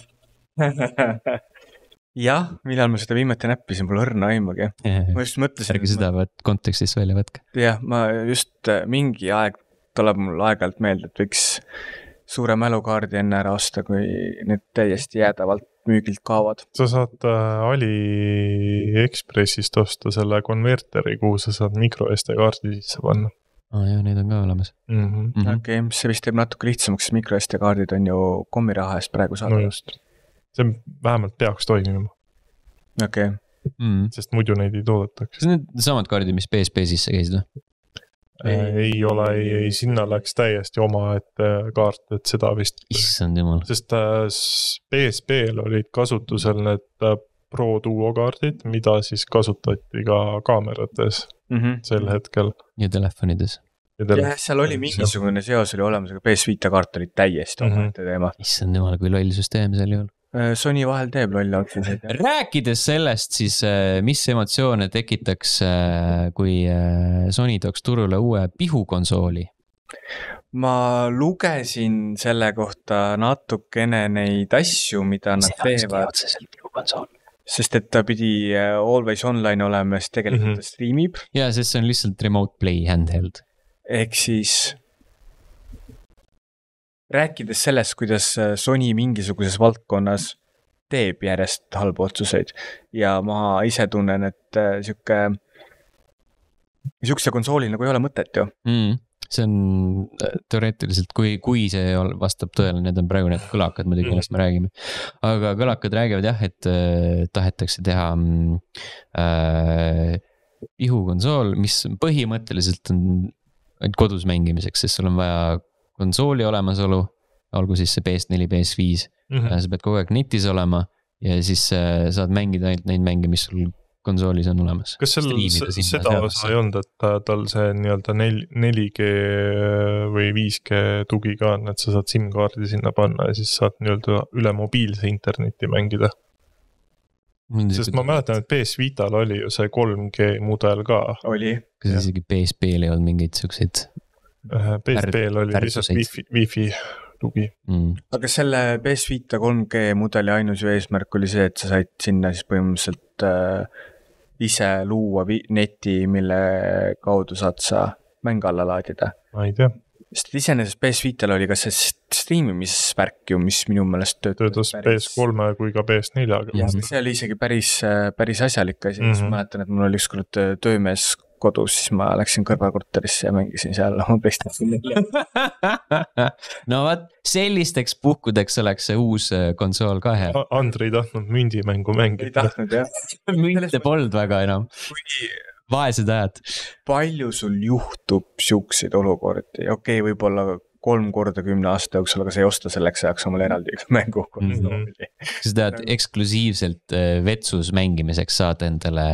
B: Jah, millal ma seda viimati näppisin, mul õrna aimugi. Ma just mõtlesin.
A: Ärge seda kontekstis välja võtke.
B: Jah, ma just mingi aeg tuleb mul aeg-ajalt meelde, et võiks suure mälukaardi enne ära osta, kui need täiesti jäädavalt müügilt kaovad.
C: Sa saad AliExpressist osta selle konverteri, kuhu sa saad micro SD kaardi sisse panna.
A: Jah, need on ka olemas.
B: Okei, see vist teeb natuke lihtsamaks, sest micro SD kaardid on ju kommiraha eest praegu saada.
C: No just. See vähemalt peaks toimima.
B: Okei.
C: Sest muidu neid ei toodetaks.
A: See on need samad kaardid, mis PSP sisse käisid või?
C: Ei ole, sinna läks täiesti oma kaart, et seda vist.
A: Issand jumal.
C: Sest PSP-l olid kasutusel need Pro Duo kaardid, mida siis kasutati ka kaamerates sel hetkel.
A: Ja telefonides.
B: Jah, seal oli mingisugune seos oli olemas, aga PS Vita kaart oli täiesti omaette teema.
A: Issand jumal, kui loll süsteem seal ei olnud.
B: Sony vahel teeb lolle otsuseid.
A: Rääkides sellest siis, mis emotsioone tekitaks, kui Sony tooks turule uue pihukonsooli?
B: Ma lugesin selle kohta natukene neid asju, mida nad teevad. Sest et ta pidi always online olema, sest tegelikult ta streamib.
A: Ja, sest see on lihtsalt remote play handheld.
B: Ehk siis rääkides sellest, kuidas Sony mingisuguses valdkonnas teeb järjest halbu otsuseid ja ma ise tunnen, et siukse konsooli nagu ei ole mõtet ju.
A: See on teoreetiliselt, kui see vastab tõele, need on praegu need kõlakad muidugi, millest me räägime. Aga kõlakad räägivad jah, et tahetakse teha pihukonsool, mis põhimõtteliselt on kodus mängimiseks, sest sul on vaja konsooli olemasolu, olgu siis see PS4, PS5, sa pead kogu aeg netis olema ja siis saad mängida ainult neid mänge, mis sul konsoolis on olemas.
C: Kas seda osa ei olnud, et tal see nii-öelda 4G või 5G tugi ka on, et sa saad SIM-kaardi sinna panna ja siis saad nii-öelda üle mobiilse interneti mängida? Sest ma mäletan, et PS Vital oli ju see 3G mudel ka.
B: Oli.
A: Kas isegi PSP-l ei olnud mingeid siukseid?
C: PSP-l oli lihtsalt Wi-Fi tugi.
B: Aga selle PS Vita 3G mudeli ainus ju eesmärk oli see, et sa said sinna siis põhimõtteliselt ise luua neti, mille kaudu saad sa mänge alla laadida.
C: Ma ei tea.
B: Sest iseenesest PS Vital oli ka see streamimisvärk ju, mis minu meelest
C: töötas PS3 kui ka PS4.
B: Ja see oli isegi päris asjalik asi. Ma mäletan, et mul oli ükskord töömees kodus, siis ma läksin kõrvakorterisse ja mängisin seal oma PlayStation 4.
A: No vaat, sellisteks puhkudeks oleks see uus konsool ka hea.
C: Andri ei tahtnud mündimängu mängida.
B: Ei tahtnud, jah.
A: Münte polnud väga enam. Vaesed ajad.
B: Palju sul juhtub siukseid olukordi? Okei, võib-olla 3 korda 10 aasta jooksul, aga sa ei osta selleks ajaks omale eraldi mängu konsooli.
A: Kas tahad eksklusiivselt vetsus mängimiseks saada endale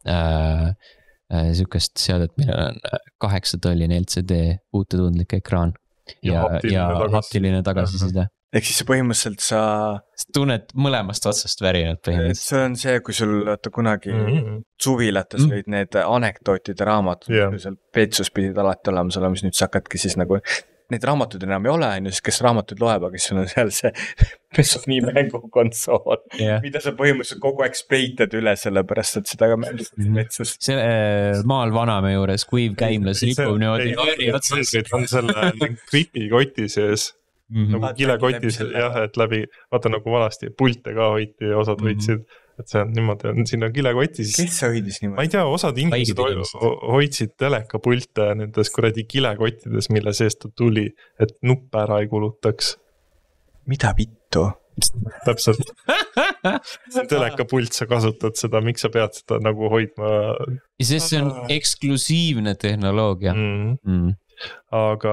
A: siukest seadet, millel on 8-tolline LCD puututundlik ekraan ja haptiline tagasiside.
B: Ehk siis põhimõtteliselt sa
A: tunned mõlemast otsast värinat põhimõtteliselt.
B: See on see, kui sul kunagi suvilates olid need anekdootide raamatud, kui seal vetsus pidid alati olemas olema, siis nüüd sa hakkadki siis nagu need raamatud enam ei ole, siis kes raamatud loeb, aga sul on seal see Pesovni mängukonsool, mida sa põhimõtteliselt kogu aeg speitad üle, sellepärast, et seda ka mängid vetsus.
A: See maal vaname juures kuiv käimlas ripub niimoodi.
C: On selle gripi koti sees. Nagu kilekotis, jah, et läbi, vaata nagu valasti pulte ka hoiti ja osad hoidsid, et see on niimoodi, siin on kilekotis.
B: Kes see hoidis niimoodi?
C: Ma ei tea, osad inimesed hoidsid telekapulte nendes kuradi kilekottides, mille seest ta tuli, et nuppe ära ei kulutaks.
B: Mida vittu?
C: Täpselt. Telekapult sa kasutad seda, miks sa pead seda nagu hoidma?
A: Sest see on eksklusiivne tehnoloogia.
C: Aga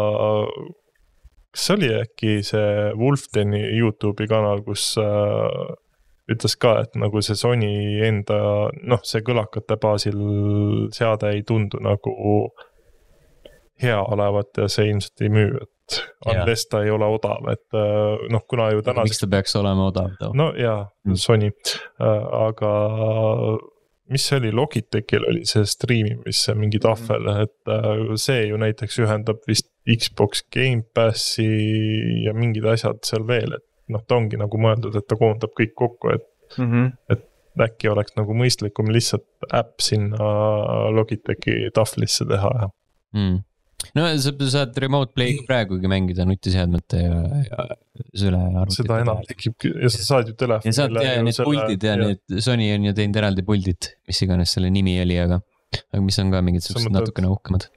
C: kas oli äkki see Wolfdeni YouTube'i kanal, kus ütles ka, et nagu see Sony enda, see kõlakate baasil seade ei tundu nagu hea olevat ja see ilmselt ei müü, et unless ta ei ole odav, et kuna ju täna...
A: Miks ta peaks olema odav?
C: No jaa, Sony, aga... Mis see oli? Logitechil oli see streamimisse mingi tahvel, et see ju näiteks ühendab vist Xbox Game Passi ja mingid asjad seal veel, et ta ongi nagu mõeldud, et ta koondab kõik kokku, et äkki oleks nagu mõistlikum lihtsalt äpp sinna Logitechi tahvlisse teha.
A: No sa saad remote play praegugi mängida nutiseadmete ja süle arvutid.
C: Seda enam tekib ja sa saad ju telefoni.
A: Ja saad need puldid ja need Sony on ju teinud eraldi puldid, mis iganes selle nimi oli, aga mis on ka mingid natukene uhkemad.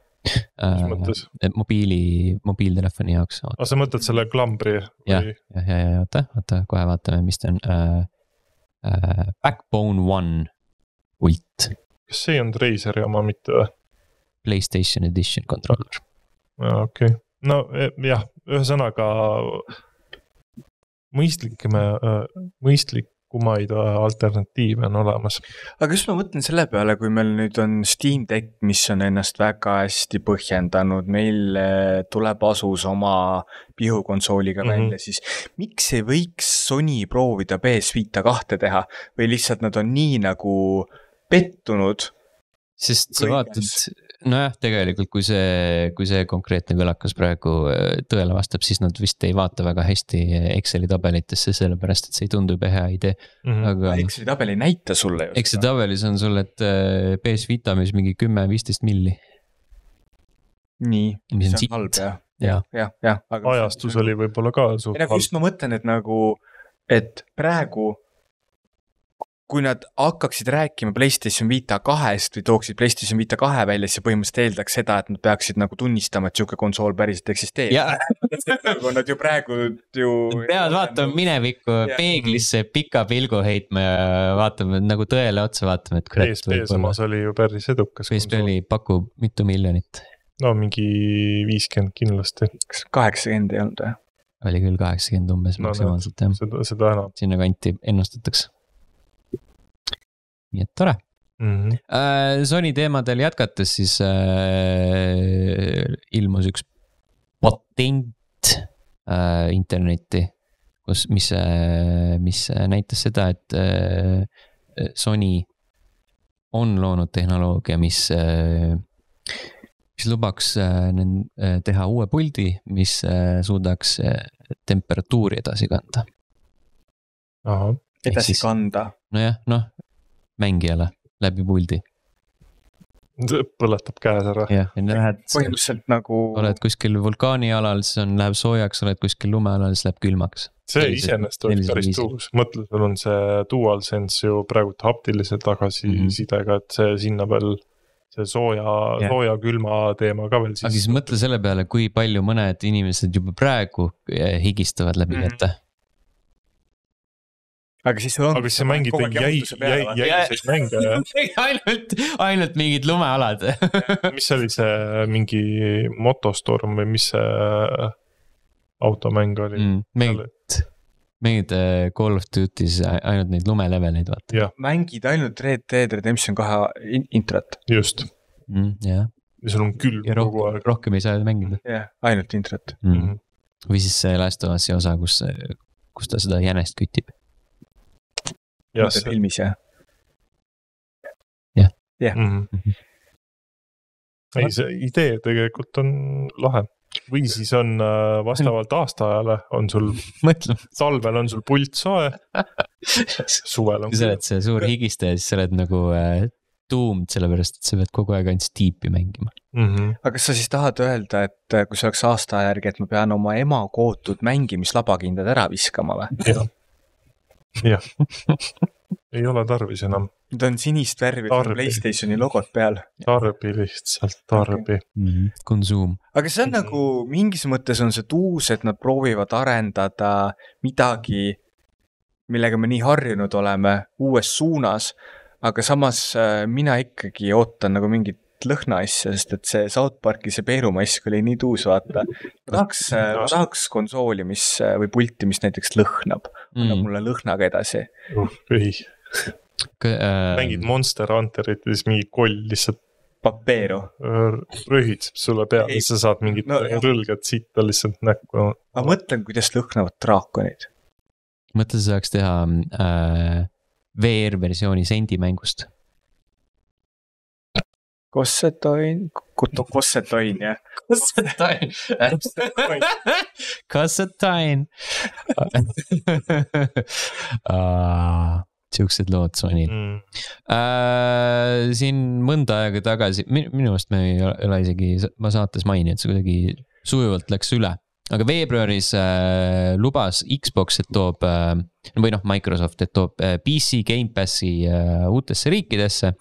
A: Mobiiltelefoni jaoks.
C: Aga sa mõtled selle klambri?
A: Ja, oota, kohe vaatame, mis ta on. Backbone One pult.
C: Kas see on Razeri oma mitte või?
A: PlayStation Edition controller.
C: Okei. No jah, ühesõnaga mõistlikumaid alternatiive on olemas.
B: Aga just ma mõtlen selle peale, kui meil nüüd on Steam Deck, mis on ennast väga hästi põhjendanud, meil tuleb Asus oma pihukonsooliga välja, siis miks ei võiks Sony proovida PS Vita 2 teha või lihtsalt nad on nii nagu pettunud?
A: Sest sa vaatad, nojah, tegelikult kui see konkreetne kõlakas praegu tõele vastab, siis nad vist ei vaata väga hästi Exceli tabelitesse, sellepärast, et see ei tundu hea idee. Aga
B: Exceli tabel ei näita sulle ju.
A: Exceli tabelis on sul, et PS Vita mis mingi 10-15 milli.
B: Nii,
A: mis
B: on halb, jah.
C: Ajastus oli võib-olla ka suht halb.
B: Just ma mõtlen, et praegu kui nad hakkaksid rääkima PlayStation Vita 2-st või tooksid PlayStation Vita 2 välja, siis põhimõtteliselt eeldaks seda, et nad peaksid nagu tunnistama, et siuke konsool päriselt eksisteerib. Nad ju praegu
A: peavad vaatama minevikku peeglisse pika pilgu heitma ja vaatame nagu tõele otsa vaatama, et
C: PSP samas oli ju päris edukas.
A: PSP oli pakub mitu miljonit.
C: No mingi 50 kindlasti.
B: 80 ei olnud või?
A: Oli küll 80 umbes maksimaalselt, jah.
C: Seda enam.
A: Sinna kanti ennustatakse. Nii et tore. Sony teemadel jätkates siis ilmus üks patent internetti, mis näitas seda, et Sony on loonud tehnoloogia, mis lubaks teha uue puldi, mis suudaks temperatuuri edasi kanda.
B: Edasi kanda?
A: Nojah, mängijale läbi puldi.
C: Põletab käes ära.
A: Jah, ja lähed,
B: põhimõtteliselt nagu...
A: oled kuskil vulkaani alal, siis läheb soojaks, oled kuskil lume alal, siis läheb külmaks.
C: See iseenest oleks päris tuus. Mõtled, sul on see DualSense ju praegu haptilise tagasisidega, et see sinna veel see sooja külma teema ka veel
A: siis. Aga siis mõtle selle peale, kui palju mõned inimesed juba praegu higistavad läbi kätte.
B: Aga siis sul on...
C: Aga see mängid jäiseid mänge.
A: ainult mingid lumealad.
C: Mis oli see mingi Motostorm või mis see automäng oli?
A: Mingid Call of Duty's ainult neid lumeleveleid vaata.
C: Ja.
B: Mängid ainult Red Dead Redemption 2 intrat.
C: Just.
A: Ja.
C: Ja sul on külm kogu aeg.
A: Rohkem ei saa mängida.
B: Jah, ainult intrat.
A: Või siis see Last of Us'i osa, kus ta seda jänest kütib.
B: Mõte filmis, jah?
A: Jah.
C: Ei, see idee tegelikult on lahe. Või siis on vastavalt aastaajale on sul talvel on sul pult soe. Suvel on.
A: Sa oled see suur higistaja, siis sa oled nagu tuumd, sellepärast, et sa pead kogu aeg ainult Steepi mängima.
B: Aga kas sa siis tahad öelda, et kui see oleks aasta järgi, et ma pean oma ema kootud mängimislabakindad ära viskama või?
C: Jah. Ei ole tarvis enam.
B: Nüüd on sinist värvi PlayStationi logot peal.
C: Tarbi lihtsalt, tarbi.
A: Konsuum.
B: Aga see on nagu, mingis mõttes on see tuus, et nad proovivad arendada midagi, millega me nii harjunud oleme uues suunas, aga samas mina ikkagi ootan nagu mingit lõhna asja, sest et see South Parki see peerumask oli nii tuus, vaata. Ma tahaks konsooli, või pulti, mis näiteks lõhnab. Annab mulle lõhnaga edasi.
C: Ei. Mängid Monster Hunterit ja siis mingi koll lihtsalt
B: papeeru
C: röhitseb sulle peale, siis sa saad mingit rõlgad sitta lihtsalt näkku.
B: Ma mõtlen, kuidas lõhnavad draakonid.
A: Mõtle, sa saaks teha VR-versiooni sendimängust.
B: Kossetoin, jah.
A: Kossetoin. Siuksed lood Sonyl. Siin mõnda aega tagasi, minu meelest me ei ole isegi, ma saates maini, et see kuidagi sujuvalt läks üle. Aga veebruaris lubas Xbox, et toob, või Microsoft, et toob PC Game Passi uutesse riikidesse.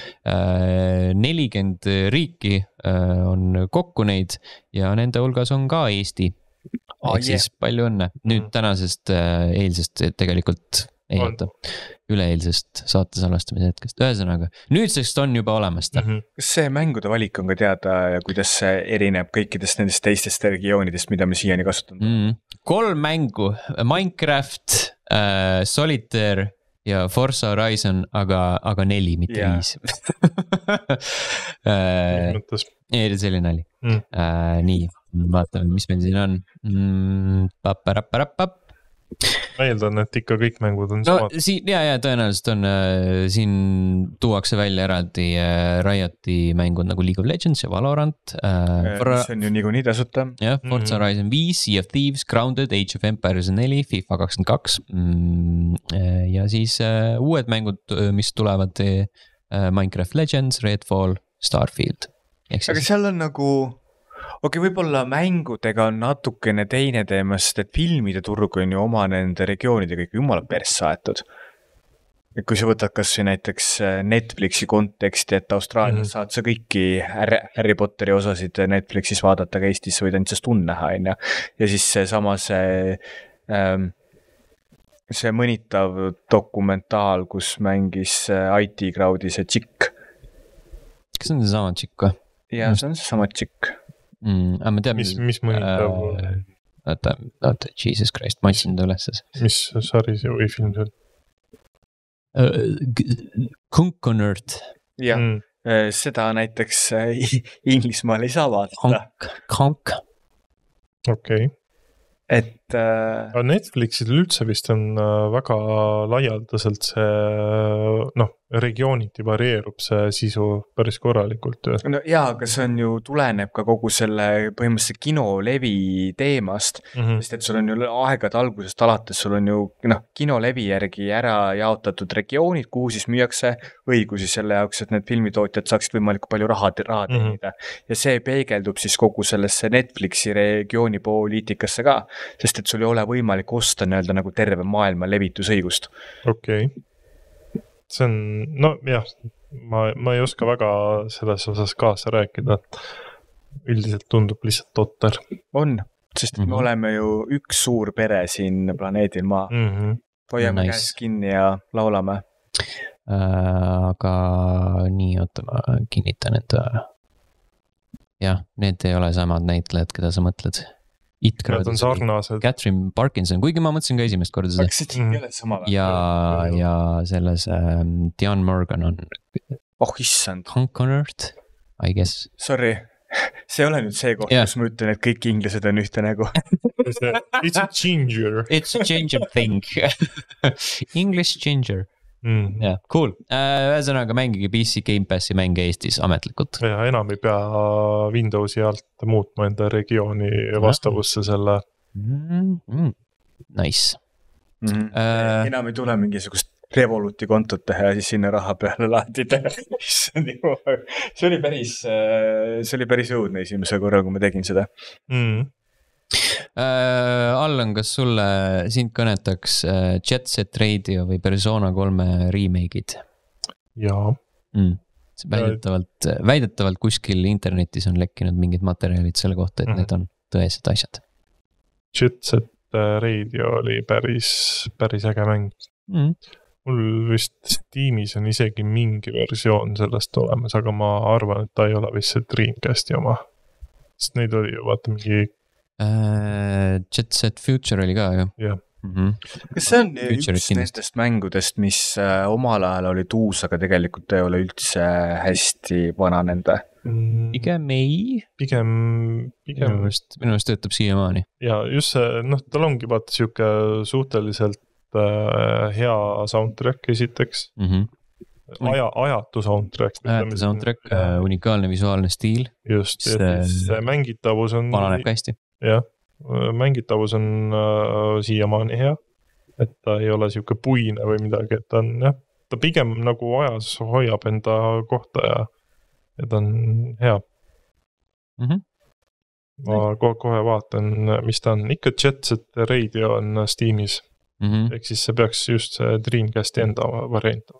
A: 40 riiki on kokku neid ja nende hulgas on ka Eesti. Siis palju õnne. Nüüd tänasest eilsest tegelikult ei oota, üleeilsest saate salastamise hetkest. Ühesõnaga, nüüdsest on juba olemas ta.
B: Kas see mängude valik on ka teada ja kuidas see erineb kõikidest nendest teistest regioonidest, mida me siiani kasutame?
A: 3 mängu, Minecraft, Solitaire ja Forza Horizon, aga 4, mitte 5. See oli nali. Nii, vaatame, mis meil siin on. Paparapparapap.
C: Ma eeldan, et ikka kõik mängud on samad.
A: Tõenäoliselt on, siin tuuakse välja eraldi Rioti mängud nagu League of Legends ja Valorant.
B: Mis on ju nii tasuta.
A: Jah, Forza Horizon 5, Sea of Thieves, Grounded, Age of Empires 4, FIFA 22. Ja siis uued mängud, mis tulevad Minecraft Legends, Redfall, Starfield.
B: Aga seal on nagu... võib-olla mängudega on natukene teine teema, sest et filmide turg on ju oma nende regioonidega ikka jumala persse aetud. Kui sa võtad kas või näiteks Netflixi konteksti, et Austraalias saad sa kõiki Harry Potteri osasid Netflixis vaadata, aga Eestis võid ainult sest näha. Ja siis see mõnitav dokumentaal, kus mängis IT Crowdi see tšikk.
A: Kas on see sama tšikk või?
B: Ja, see on see sama tšikk.
A: Ma tean,
C: mis mõnitav?
A: Oota, Jesus Christ, ma otsin ta üles.
C: Mis sari see või film see on?
A: Kunkonert.
B: jah, seda näiteks Inglismaal ei saa vaadata.
A: Kronk.
C: Okei.
B: Et
C: Netflixil üldse vist on väga laialdaselt see, regiooniti varieerub see sisu päris korralikult.
B: No jaa, aga see on ju, tuleneb ka kogu selle põhimõtteliselt kinolevi teemast, sest et sul on ju aegade algusest alates, sul on ju kinolevi järgi ära jaotatud regioonid, kuhu siis müüakse õigusi selle jaoks, et need filmitootjad saaksid võimalikult palju raha teenida. Ja see peegeldub siis kogu sellesse Netflixi regiooni poliitikasse ka, sest et sul ei ole võimalik osta nii-öelda nagu terve maailma levitusõigust.
C: Okei. See on, ma ei oska väga selles osas kaasa rääkida. Üldiselt tundub lihtsalt totter.
B: On, sest me oleme ju üks suur pere siin planeedil Maa. Hoiame käes kinni ja laulame.
A: Aga nii, oota, ma kinnitan, et jah, need ei ole samad näitlejad, keda sa mõtled.
C: Nad on sarnased.
A: Catherine Parkinson, kuigi ma mõtlesin ka esimest korda seda.
B: Aga see ei ole sama.
A: Ja selles Diane Morgan on
B: issand.
A: Concord, I guess.
B: Sorry, see ei ole nüüd see koht, kus ma ütlen, et kõik inglased on ühte nägu.
C: It's a ginger.
A: It's a ginger thing. English ginger. Yeah, cool. Ühesõnaga mängige PC Game Passi mänge Eestis ametlikult.
C: Ja enam ei pea Windowsi alt muutma enda regiooni vastavusse selle.
A: Nice.
B: Enam ei tule mingisugust Revoluti kontot teha ja siis sinna raha peale laadida. See oli päris õudne esimese korra, kui ma tegin seda.
A: Allan, kas sulle sind kõnetaks Jet Set Radio või Persona 3 remake'id?
C: Jaa.
A: Väidetavalt kuskil internetis on lekkinud mingid materjalid selle kohta, et need on tõesed asjad.
C: Jet Set Radio oli päris äge mäng. Mul vist Steamis on isegi mingi versioon sellest olemas, aga ma arvan, et ta ei ole vist see Dreamcasti oma. Sest neid oli ju vaata mingi
A: Jet Set Future oli ka ju.
C: Yeah.
B: Kas see on üks nendest mängudest, mis omal ajal oli tuus, aga tegelikult ei ole üldse hästi vananenud?
A: Pigem ei.
C: Pigem
A: minu meelest töötab siiamaani.
C: Ja just see, tal ongi vaata siuke suhteliselt hea soundtrack esiteks. Ajatu soundtrack.
A: Ajatu soundtrack, unikaalne visuaalne stiil.
C: Just, see mängitavus on
A: paraneb ka hästi.
C: Jah, mängitavus on siiamaani hea, et ta ei ole siuke puine või midagi, et ta on ta pigem nagu ajas hoiab enda kohta ja ta on hea. Ma kohe vaatan, mis ta on. Ikka Jet Set Radio on Steamis. Ehk siis see peaks just see Dreamcasti enda variant.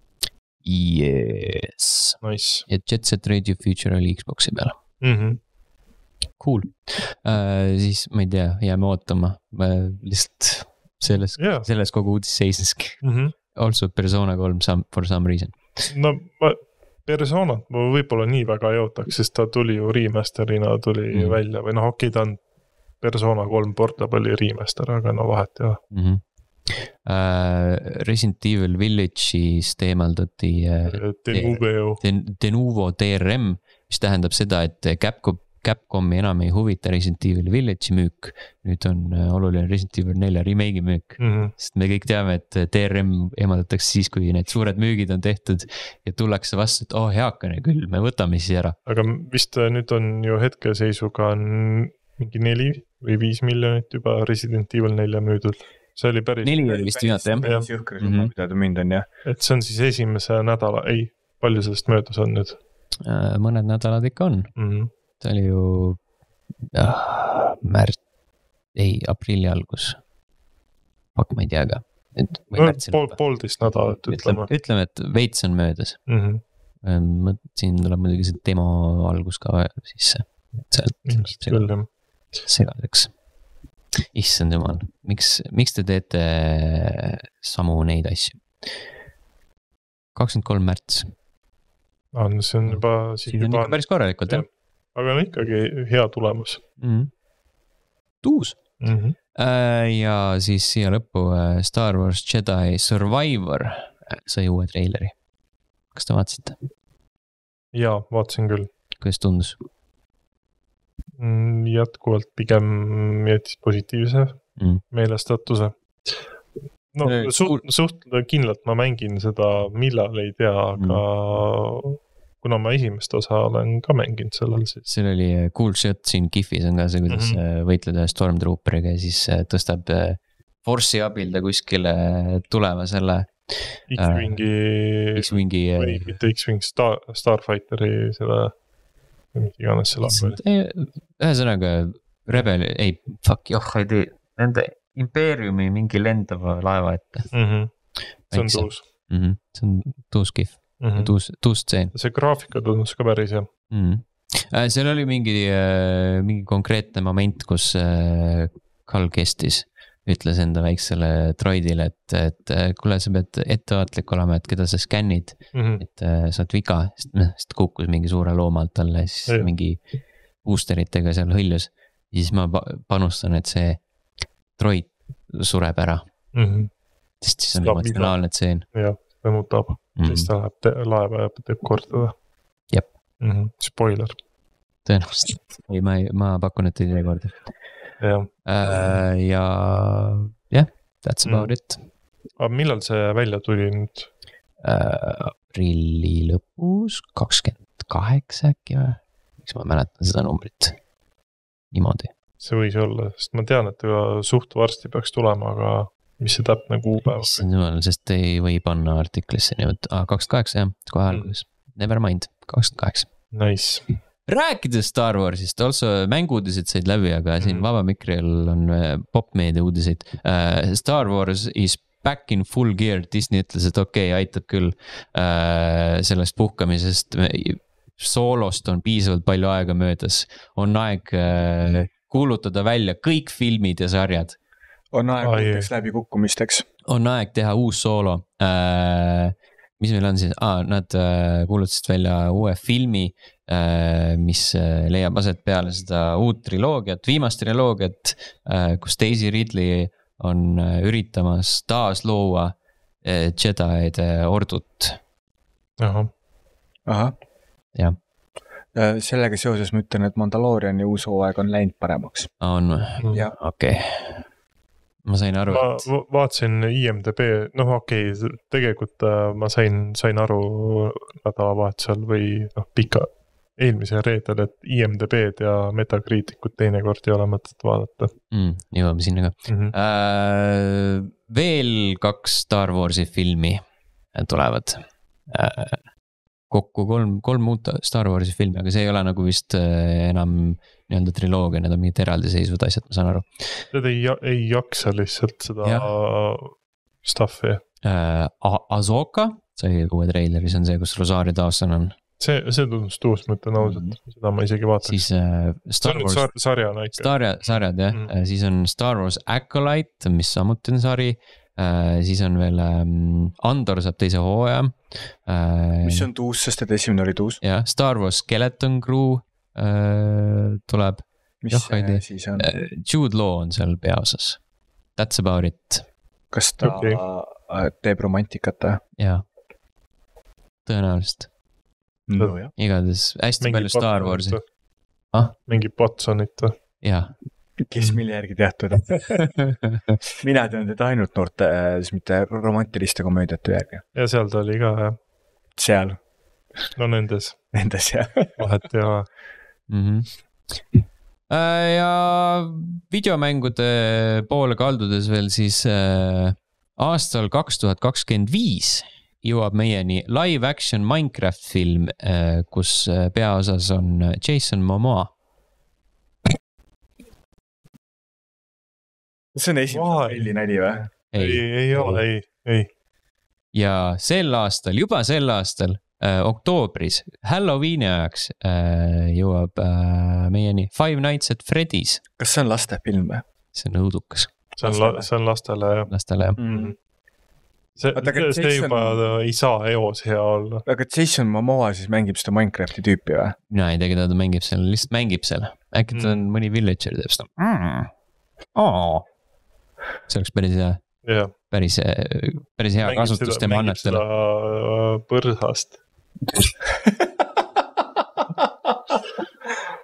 A: Yes.
C: Nice.
A: Ja Jet Set Radio Future oli Xboxi peale. Cool. Siis ma ei tea, jääme ootama. Lihtsalt selles kogu uudis seisneski. Also Persona 3 for some reason.
C: No Personat ma võib-olla nii väga ei ootaks, sest ta tuli ju remasterina tuli välja või okei, ta on Persona 3 Portable'i remaster, aga vahet ei ole.
A: Resident Evil Village'is teemaldati Denuvo DRM, mis tähendab seda, et Capcomi enam ei huvita Resident Evil Village'i müük. Nüüd on oluline Resident Evil 4 remake'i müük. Sest me kõik teame, et DRM eemaldatakse siis, kui need suured müügid on tehtud ja tullakse vastu, et heakene küll, me võtame siis ära.
C: Aga vist nüüd on ju hetkeseisuga mingi 4 või 5 miljonit juba Resident Evil 4 müüdud. See oli päris
A: 4 oli vist viimati, jah?
B: Päris jõhkri summa, mida ta mind on, jah.
C: Et see on siis esimese nädala, palju sellest möödas on nüüd?
A: Mõned nädalad ikka on. See oli ju aprilli algus. Ma ei tea ka.
C: Poolteist nädalat ütleme.
A: Ütleme, et veits on möödas. Siin tuleb muidugi see demo algus ka sisse. Segadeks. Issand jumal, miks te teete samu neid asju? 23 märts.
C: See on juba...
A: Siin on ikka päris korralikult, jah?
C: Aga on ikkagi hea tulemus.
A: Tuus. Ja siis siia lõppu Star Wars Jedi Survivor sai uue treileri. Kas te vaatasite?
C: Jaa, vaatasin küll.
A: Kuidas tundus?
C: Jätkuvalt pigem jättis positiivse meelestatuse. No suht kindlalt ma mängin seda, millal ei tea, aga kuna ma esimest osa olen ka mänginud sellel siis.
A: Seal oli cool shot siin GIF-is on ka see, kuidas võitleda Stormtrooperiga ja siis tõstab Force'i abil ta kuskile tulema selle
C: X-Wingi või mitte X-Wing Starfighteri selle mis iganes selle
A: ühesõnaga Rebel, ei nende Imperiumi mingi lendava laeva ette.
C: See on tuus.
A: See on tuus GIF, tuus stseen.
C: See graafika tundus ka päris hea.
A: Seal oli mingi konkreetne moment, kus Cal Kestis ütles enda väiksele droidile, et kuule, sa pead ettevaatlik olema, et keda sa skännid, et sa oled viga, sest kukkus mingi suure looma alt alla ja siis mingi boosteritega seal hõljus. Ja siis ma panustan, et see droid sureb ära. Sest siis on emotsionaalne tseen.
C: Jah, ta mutab. Siis ta läheb laeva ja teeb korda.
A: Jep.
C: Spoiler.
A: Tõenäoliselt. Ma pakun, et ei tee korda.
C: Ja
A: that's about it.
C: Aga millal see välja tuli nüüd?
A: Aprilli lõpus, 28 äkki või? Miks ma mäletan seda numbrit? Niimoodi.
C: See võis olla, sest ma tean, et suht varsti peaks tulema, aga mis see täpne kuupäev?
A: Sest ei või panna artiklisse nimelt. 28 jah, kohe alguses. Never mind, 28.
C: Nice.
A: Rääkides Star Warsist, also mänguudisid said läbi, aga siin Vaba Mikril on popmeedia uudiseid. Star Wars is back in full gear. Disney ütles, et okei, aitab küll sellest puhkamisest. Soolost on piisavalt palju aega möödas. On aeg kuulutada välja kõik filmid ja sarjad.
B: On aeg läbi kukkumisteks.
A: On aeg teha uus soolo. Mis meil on siis? Nad kuulutasid välja uue filmi, mis leiab aset peale seda uut triloogiat, viimast triloogiat, kus Daisy Ridley on üritamas taas loua Jedi'de ordut.
B: Aha.
A: Jah.
B: Sellega seoses ma ütlen, et Mandaloriani uus hooaeg on läinud paremaks.
A: On või? Okei. Ma sain aru,
C: ma vaatasin IMDb, tegelikult ma sain aru nädalavahetusel või pika eelmise reedel, et IMDb-d ja Metacriticut teinekord ei ole mõtet vaadata.
A: Jõuame sinna ka. Veel 2 Star Warsi filmi tulevad. Kokku 3 uut Star Warsi filmi, aga see ei ole nagu vist enam nii-öelda triloogia, need on mingid eraldiseisvad asjad, ma saan aru.
C: Need ei jaksa lihtsalt seda stuffi.
A: Ahsoka, see oli uue treileris, on see, kus Rosario Dawson on.
C: See tundus tuus, ma ütlen ausalt, seda ma isegi vaatan.
A: Siis Star Wars
C: sarjana ikka.
A: Sarjad, jah. Siis on Star Wars Acolyte, mis samuti on sari. Siis on veel Andor saab teise hooaja.
B: Mis on tuus, sest et esimene oli tuus.
A: Jah, Star Wars Skeleton Crew tuleb.
B: Mis see siis on?
A: Jude Law on seal peaosas. That's about it.
B: Kas ta teeb romantikat?
A: Jaa. Tõenäoliselt.
B: No, jah.
A: Igades hästi palju Star Warsi.
C: Mingi Watsonit või?
A: Jaa.
B: Kes mille järgi teatud? Mina tean teda ainult noorte, mitte romantiliste komöödiate järgi.
C: Ja seal ta oli ka, jah.
B: Seal.
C: No nendes.
B: Nendes, jah.
C: Vahet ei ole.
A: Ja videomängude poole kaldudes veel siis aastal 2025 jõuab meieni live action Minecraft film, kus peaosas on Jason Momoa.
B: See on esimene pillinäli või?
C: Ei ole, ei.
A: Ja juba sel aastal, oktoobris, Halloweeni ajaks jõuab meieni Five Nights at Freddy's.
B: Kas see on lastefilm või?
A: See on õudukas.
C: See on lastele, jah.
A: Lastele, jah.
C: See juba ei saa eos hea olla.
B: Aga Jason Momoa siis mängib seda Minecrafti tüüpi või?
A: Mina ei tea, keda ta mängib seal, lihtsalt mängib seal. Äkki ta on mõni villager teeb seda. See oleks päris hea. Päris hea kasutus tema annetele.
C: Mängib seda põrsast.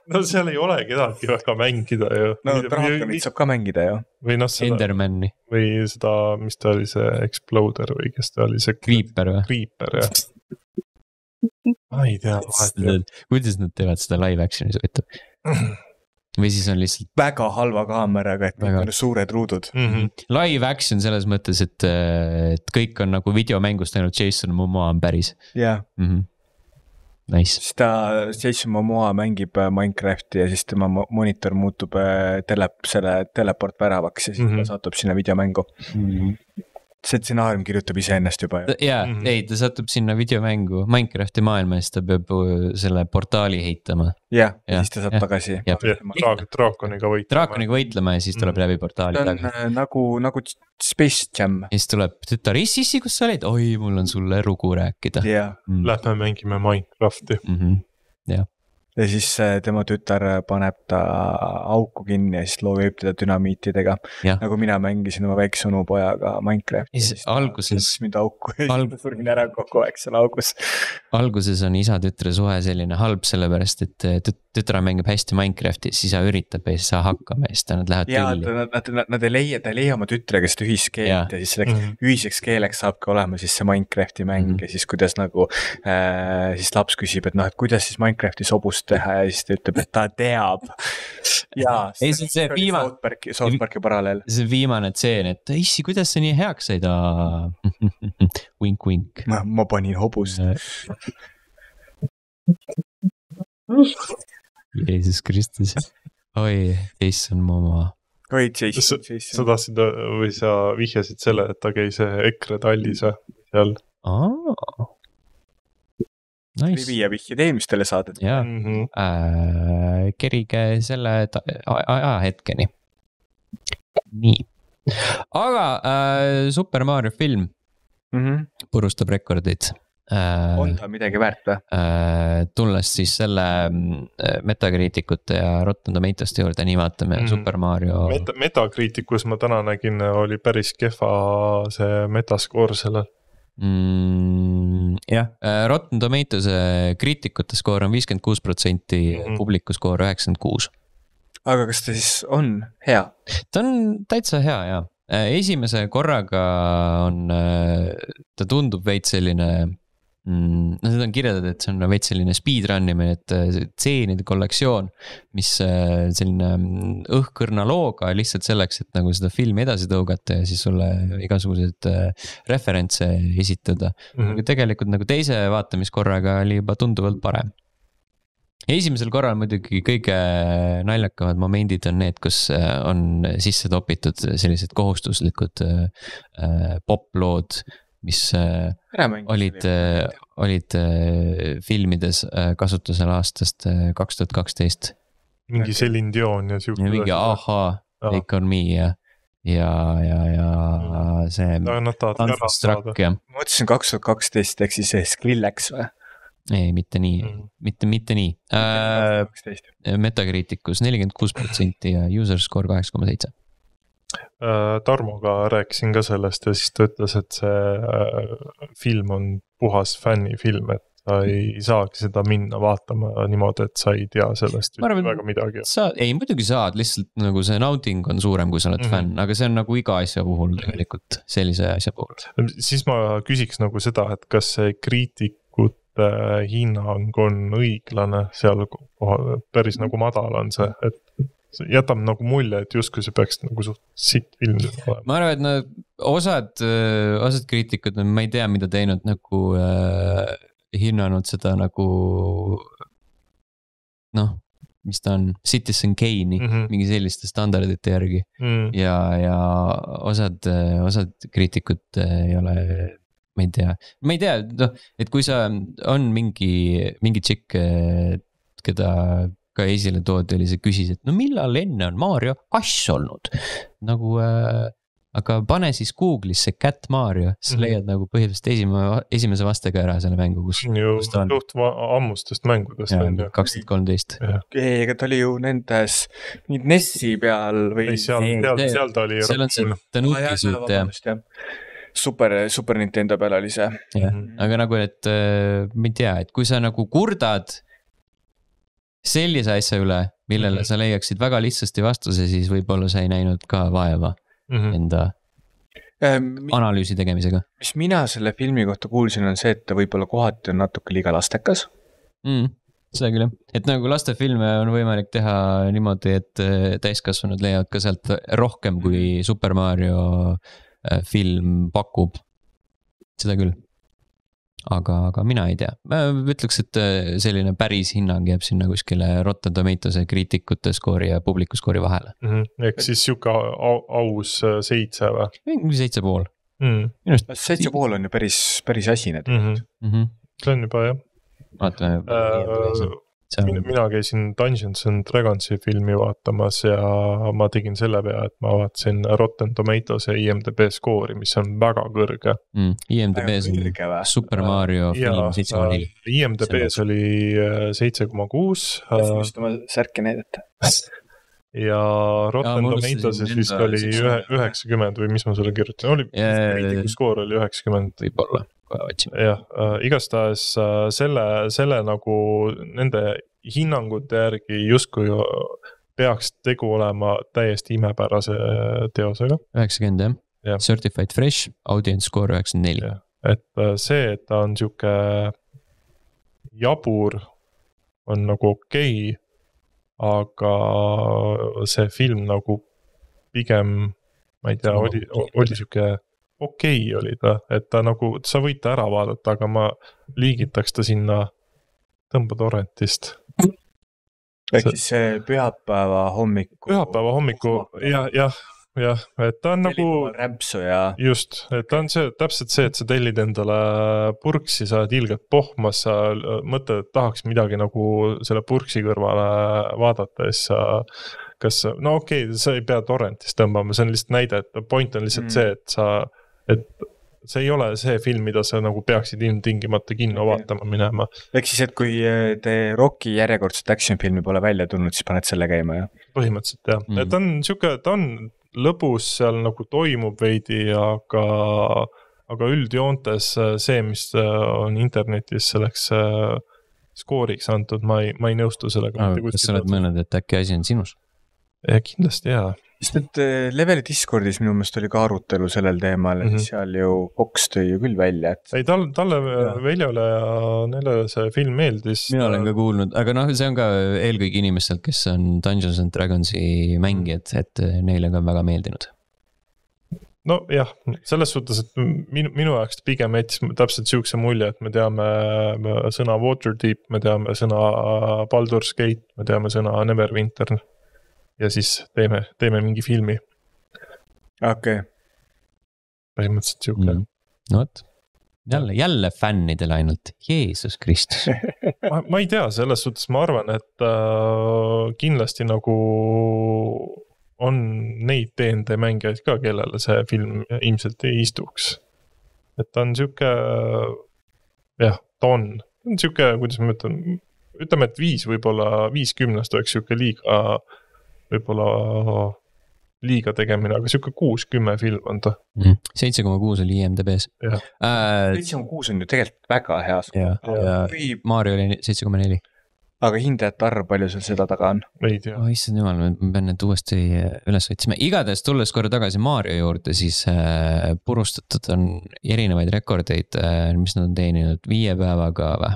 C: no seal ei ole kedagi väga mängida ju.
B: No Drakonit saab ka mängida ju.
C: Või noh seda.
A: Endermani.
C: Või seda, mis ta oli see Exploder või kes ta oli see.
A: Creeper või?
C: Creeper jah. Ma ei tea.
A: Kuidas nad teevad seda live action'i soitab? Või siis on lihtsalt
B: väga halva kaameraga, et väga... suured ruudud.
A: Live action selles mõttes, et kõik on nagu videomängust ainult Jason Momoa on päris.
B: Jah.
A: Nice.
B: Siis Jason Momoa mängib Minecrafti ja siis tema monitor muutub teleport väravaks ja siis ta satub sinna videomängu. See stsenaarium kirjutab ise ennast juba.
A: Jaa, ei, ta satub sinna videomängu Minecrafti maailma ja siis ta peab selle portaali heitama.
B: Ja siis ta saab tagasi.
C: Draakoniga võitlema.
A: Draakoniga võitlema ja siis tuleb läbi portaali
B: tagasi. Nagu Space Jam.
A: Ja siis tuleb tütar, issi, kus sa olid? Oi, mul on sulle lugu rääkida.
C: Lähme mängime Minecrafti.
A: Jah.
B: Ja siis tema tütar paneb ta auku kinni ja siis loobib teda dünamiitidega. Nagu mina mängisin oma väikse onu pojaga Minecrafti.
A: Alguses
B: mind auku ja surgin ära kogu aeg seal augus.
A: Alguses on isa-tütre suhe selline halb, sellepärast et tütra mängib hästi Minecrafti, siis isa üritab ja siis saa hakkama ja siis nad lähevad
B: tülli. Nad ei leia oma tütrega seda ühiskeelt ja siis selleks ühiseks keeleks saabki olema siis see Minecrafti mäng ja siis kuidas nagu siis laps küsib, et kuidas siis Minecrafti sobust teha ja siis ta ütleb, et ta teab.
A: Ei, see
B: South Parki paralleel.
A: See viimane tseen, et issi, kuidas sa nii heaks said? Wink.
B: Ma panin hobust.
A: Jeesus Kristus. Oi, Jason Momoa.
B: Oi, Jason.
C: Sa tahtsid või sa vihjasid selle, et ta käis EKRE tallis seal.
A: Nice.
B: Viia vihjed eelmistele saadet.
A: Jaa, kerige selle ajahetkeni. Nii. Aga Super Mario film purustab rekordid.
B: On ta midagi väärt või?
A: Tulles siis selle Metacriticute ja Rotten Tomatoeste juurde, nii vaatame Super Mario.
C: Metacriticus ma täna nägin, oli päris kehva see metascore sellel.
A: Jah, Rotten Tomatoese kriitikute skoor on 56%, publiku skoor 96%.
B: Aga kas ta siis on hea?
A: Ta on täitsa hea, jah. Esimese korraga on, ta tundub veits selline, seda on kirjeldada, et see on veits selline speedrunimine, et tseenide kollektsioon, mis selline õhkõrna looga lihtsalt selleks, et nagu seda filmi edasi tõugata ja siis sulle igasugused referentse esitada. Aga tegelikult nagu teise vaatamiskorraga oli juba tunduvalt parem. Esimesel korral muidugi kõige naljakamad momendid on need, kus on sisse topitud sellised kohustuslikud poplood, mis olid filmides kasutusel aastast 2012.
C: Mingi Celine Dion ja siuke.
A: Mingi aha, Take on me ja see Thunderstruck ja.
B: Ma mõtlesin 2012 ehk siis Skrillex või?
A: Ei, mitte nii, mitte nii. Metacriticus 46% ja user score 8,7.
C: Tarmoga rääkisin ka sellest ja siis ta ütles, et see film on puhas fännifilm, et sa ei saagi seda minna vaatama niimoodi, et sa ei tea sellest väga midagi.
A: Ei, muidugi saad, lihtsalt nagu see nauting on suurem, kui sa oled fänn, aga see on nagu iga asja puhul tegelikult, sellise asja puhul.
C: Siis ma küsiks nagu seda, et kas see kriitikute hinnang on õiglane seal päris nagu madal on see, et jätab nagu mulje, et justkui see peaks nagu suht sitt film olema.
A: Ma arvan, et osad kriitikud, ma ei tea, mida teinud nagu hinnanud seda nagu mis ta on, Citizen Kane'i, mingi selliste standardite järgi ja osad kriitikud ei ole, ma ei tea, et kui sa on mingi tšikk, keda ka esile toodi, oli see küsis, et millal enne on Mario kass olnud? Nagu, aga pane siis Google'isse Cat Mario, siis leiad nagu põhimõtteliselt esimese vastega ära selle mängu, kus ta on.
C: Suht ammustest mängudest.
A: 2013.
B: Ega ta oli ju nendes Nessi peal või?
C: Seal ta oli.
A: Seal on see Tanukisut, jah.
B: Super Nintendo peal oli see.
A: Aga nagu, et ma ei tea, et kui sa nagu kurdad, sellise asja üle, millele sa leiaksid väga lihtsasti vastuse, siis võib-olla sa ei näinud ka vaeva enda analüüsi tegemisega.
B: Mis mina selle filmi kohta kuulsin, on see, et ta võib-olla kohati on natuke liiga lastekas.
A: Seda küll, et nagu lastefilme on võimalik teha niimoodi, et täiskasvanud leiavad ka sealt rohkem kui Super Mario film pakub. Seda küll. Aga mina ei tea. Ma ütleks, et selline päris hinnang jääb sinna kuskile Rotten Tomatoes kriitikute skoori ja publiku skoori vahele.
C: Ehk siis siuke aus 7 või?
A: 7,5.
B: 7,5 on ju päris asine.
C: See on juba jah.
A: Vaatame.
C: Mina käisin Dungeons and Dragonsi filmi vaatamas ja ma tegin selle pea, et ma vaatasin Rotten Tomatoes ja IMDb skoori, mis on väga kõrge.
A: IMDb-s on Super Mario film 7,4.
C: IMDb-s oli 7,6.
B: Just oma särki näidata.
C: Ja Rotten Tomatoes'is vist oli 90 või mis ma sulle kirjutan. Kriitiku skoor oli 90.
A: Võib-olla.
C: Jah, igastahes selle nagu nende hinnangute järgi justkui peaks tegu olema täiesti imepärase teosega.
A: 90 jah. Certified Fresh, audience score 94.
C: Et see, et ta on siuke jabur, on nagu okei, aga see film nagu pigem, ma ei tea, oli siuke okei oli ta, et ta nagu, sa võid ta ära vaadata, aga ma liigitaks ta sinna tõmbatorrentist.
B: Ehk siis see pühapäeva hommiku,
C: jah, et ta on nagu
B: rämpsu ja
C: just, et ta on täpselt see, et sa tellid endale purksi, sa oled ilgelt pohmas, sa mõtled, et tahaks midagi nagu selle purksi kõrvale vaadata, siis sa no okei, sa ei pea torrentist tõmbama, see on lihtsalt näide, et point on lihtsalt see, et see ei ole see film, mida sa nagu peaksid ilmtingimata kinno vaatama minema.
B: Ehk siis, et kui te Rocki järjekordset action filmi pole välja tulnud, siis paned selle käima, jah?
C: Põhimõtteliselt, jah. Et ta on siuke, ta on lõbus, seal nagu toimub veidi, aga üldjoontes see, mis on internetis selleks skooriks antud, ma ei nõustu sellega.
A: Kas sa oled mõelnud, et äkki asi on sinus?
C: Kindlasti, jah.
B: Sest et Leveli Discordis minu meelest oli ka arutelu sellel teemal, et seal ju Fox tõi ju küll välja, et
C: ei, talle Veljole ja neile see film meeldis.
A: Mina olen ka kuulnud, aga see on ka eelkõige inimestelt, kes on Dungeons and Dragonsi mängijad, et neile ka väga meeldinud.
C: No jah, selles suhtes, et minu jaoks pigem jättis täpselt siukse mulje, et me teame sõna Waterdeep, me teame sõna Baldur's Gate, me teame sõna Neverwinter. Ja siis teeme mingi filmi.
B: Okei.
C: Põhimõtteliselt siuke.
A: No võt. Jälle fännidele ainult. Jeesus Kristus.
C: ma ei tea, selles suhtes ma arvan, et kindlasti nagu on neid D&D mängijaid ka, kellele see film ilmselt ei istuks. Et ta on siuke, jah, ta on siuke, kuidas ma ütlen, ütleme, et 5 võib-olla 50 oleks siuke võib-olla liiga tegemine, aga siuke 6-10 film on ta.
A: 7,6 oli IMDb-s.
B: 7,6 on ju tegelikult väga hea.
A: Ja Mario oli 7,4.
B: Aga hindajate arv, palju seal seda taga on?
C: Ei tea.
A: Issand jumal, ma pean need uuesti üles võtsime. Igatahes tulles korra tagasi Mario juurde, siis purustatud on erinevaid rekordeid, mis nad on teeninud 5 päevaga või.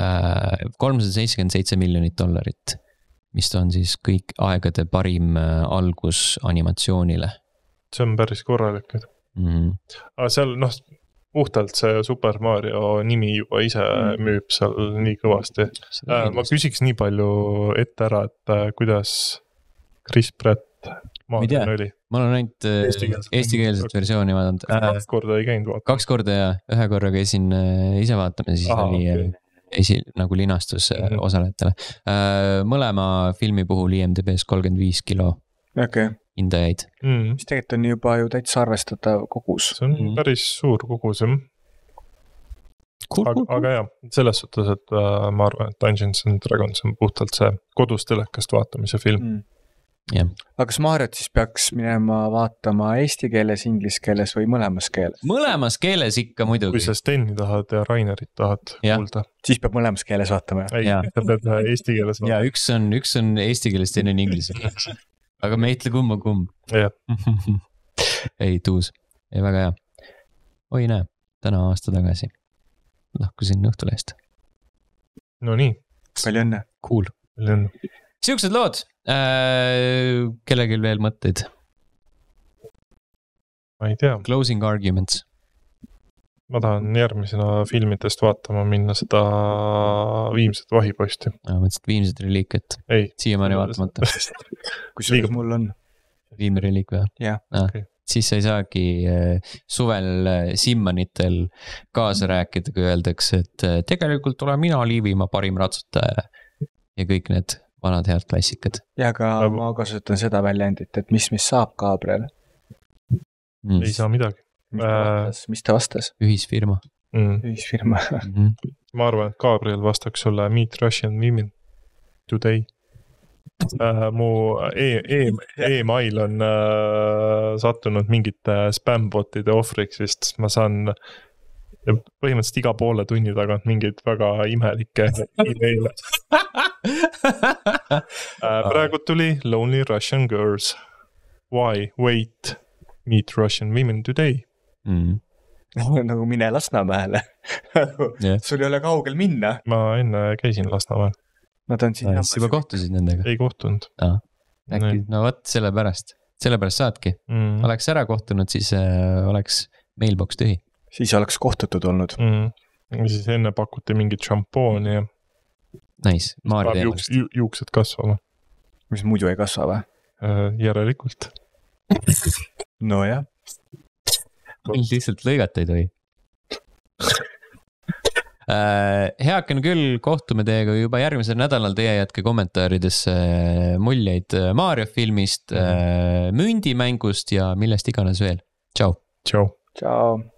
A: $377 miljonit, mis ta on siis kõik aegade parim algus animatsioonile.
C: See on päris korralik. Aga seal, puhtalt see Super Mario nimi juba ise müüb seal nii kõvasti. Ma küsiks nii palju ette ära, et kuidas Chris Pratt Mario oli.
A: Ma olen ainult eestikeelset versiooni vaadanud.
C: 2 korda ei käinud vaatama.
A: 2 korda ja 1 korra käisin ise vaatama, siis oli nagu linastus osalejatele. Mõlema filmi puhul IMDb-s 35 kilo hindajaid.
B: Mis tegelikult on juba ju täitsa arvestatav kogus.
C: See on päris suur kogus. Aga jah, selles suhtes, et ma arvan, et Dungeons and Dragons on puhtalt see kodus telekast vaatamise film.
A: jah.
B: aga kas Mariot siis peaks minema vaatama eesti keeles, inglise keeles või mõlemas keeles?
A: Mõlemas keeles ikka muidugi.
C: Kui sa Steni tahad ja Rainerit tahad kuulda.
B: Siis peab mõlemas keeles vaatama.
C: Ei, sa pead eesti keeles vaatama.
A: Ja üks on eesti keeles, teine on inglise. Aga me eitle kumma. Ei, tuus. Ei, väga hea. Oi, näe, täna aasta tagasi. Lahkusin Õhtulehest.
C: No nii.
B: Palju õnne.
A: Cool.
C: Palju õnne.
A: Siuksed lood. Kellelgi veel mõtteid?
C: Ma ei tea.
A: Closing arguments.
C: Ma tahan järgmisena filmitest vaatama minna seda Viimset vahiposti.
A: Mõtlesid Viimset reliiket.
C: Ei.
A: Siiamaani vaatamata.
B: Kus liiga mul on?
A: Viimne reliik või?
B: Jah.
C: Okay.
A: Siis sa ei saagi suvel Simmanitel kaasa rääkida, kui öeldakse, et tegelikult olen mina Liivimaa parim ratsutaja ja kõik need vanad head klassikad.
B: Ja aga ma kasutan seda väljendit, et mis saab Gabriel?
C: Ei saa midagi.
B: Mis ta vastas?
A: Ühisfirma.
B: Ühisfirma.
C: Ma arvan, et Gabriel vastaks sulle Meet Russian Women Today. Mu e-mail on sattunud mingite spambotide ohvriks vist. Ma saan põhimõtteliselt iga poole tunni tagant mingeid väga imelikke e-maile. Praegu tuli Lonely Russian Girls. Why? Wait. Meet Russian Women Today.
B: Nagu mine Lasnamäele. Sul ei ole kaugel minna.
C: Ma enne käisin Lasnamäel.
B: Nad on siin
A: juba kohtusid nendega?
C: Ei kohtunud.
A: Äkki, no võt, sellepärast saadki. Oleks ära kohtunud, siis oleks mailbox tühi.
B: Siis oleks kohtutud olnud.
C: Siis enne pakuti mingit šampooni ja
A: nice. Maari teemast.
C: Juuksed kasvama.
B: Mis muidu ei kasva või?
C: Järelikult.
B: No jah.
A: Lihtsalt lõigata ei tohi. Heaken küll, kohtume teiega juba järgmisel nädalal. Teie jätke kommentaaridesse muljeid Mario filmist, mündimängust ja millest iganes veel. Tšau.
C: Tšau.
B: Tšau.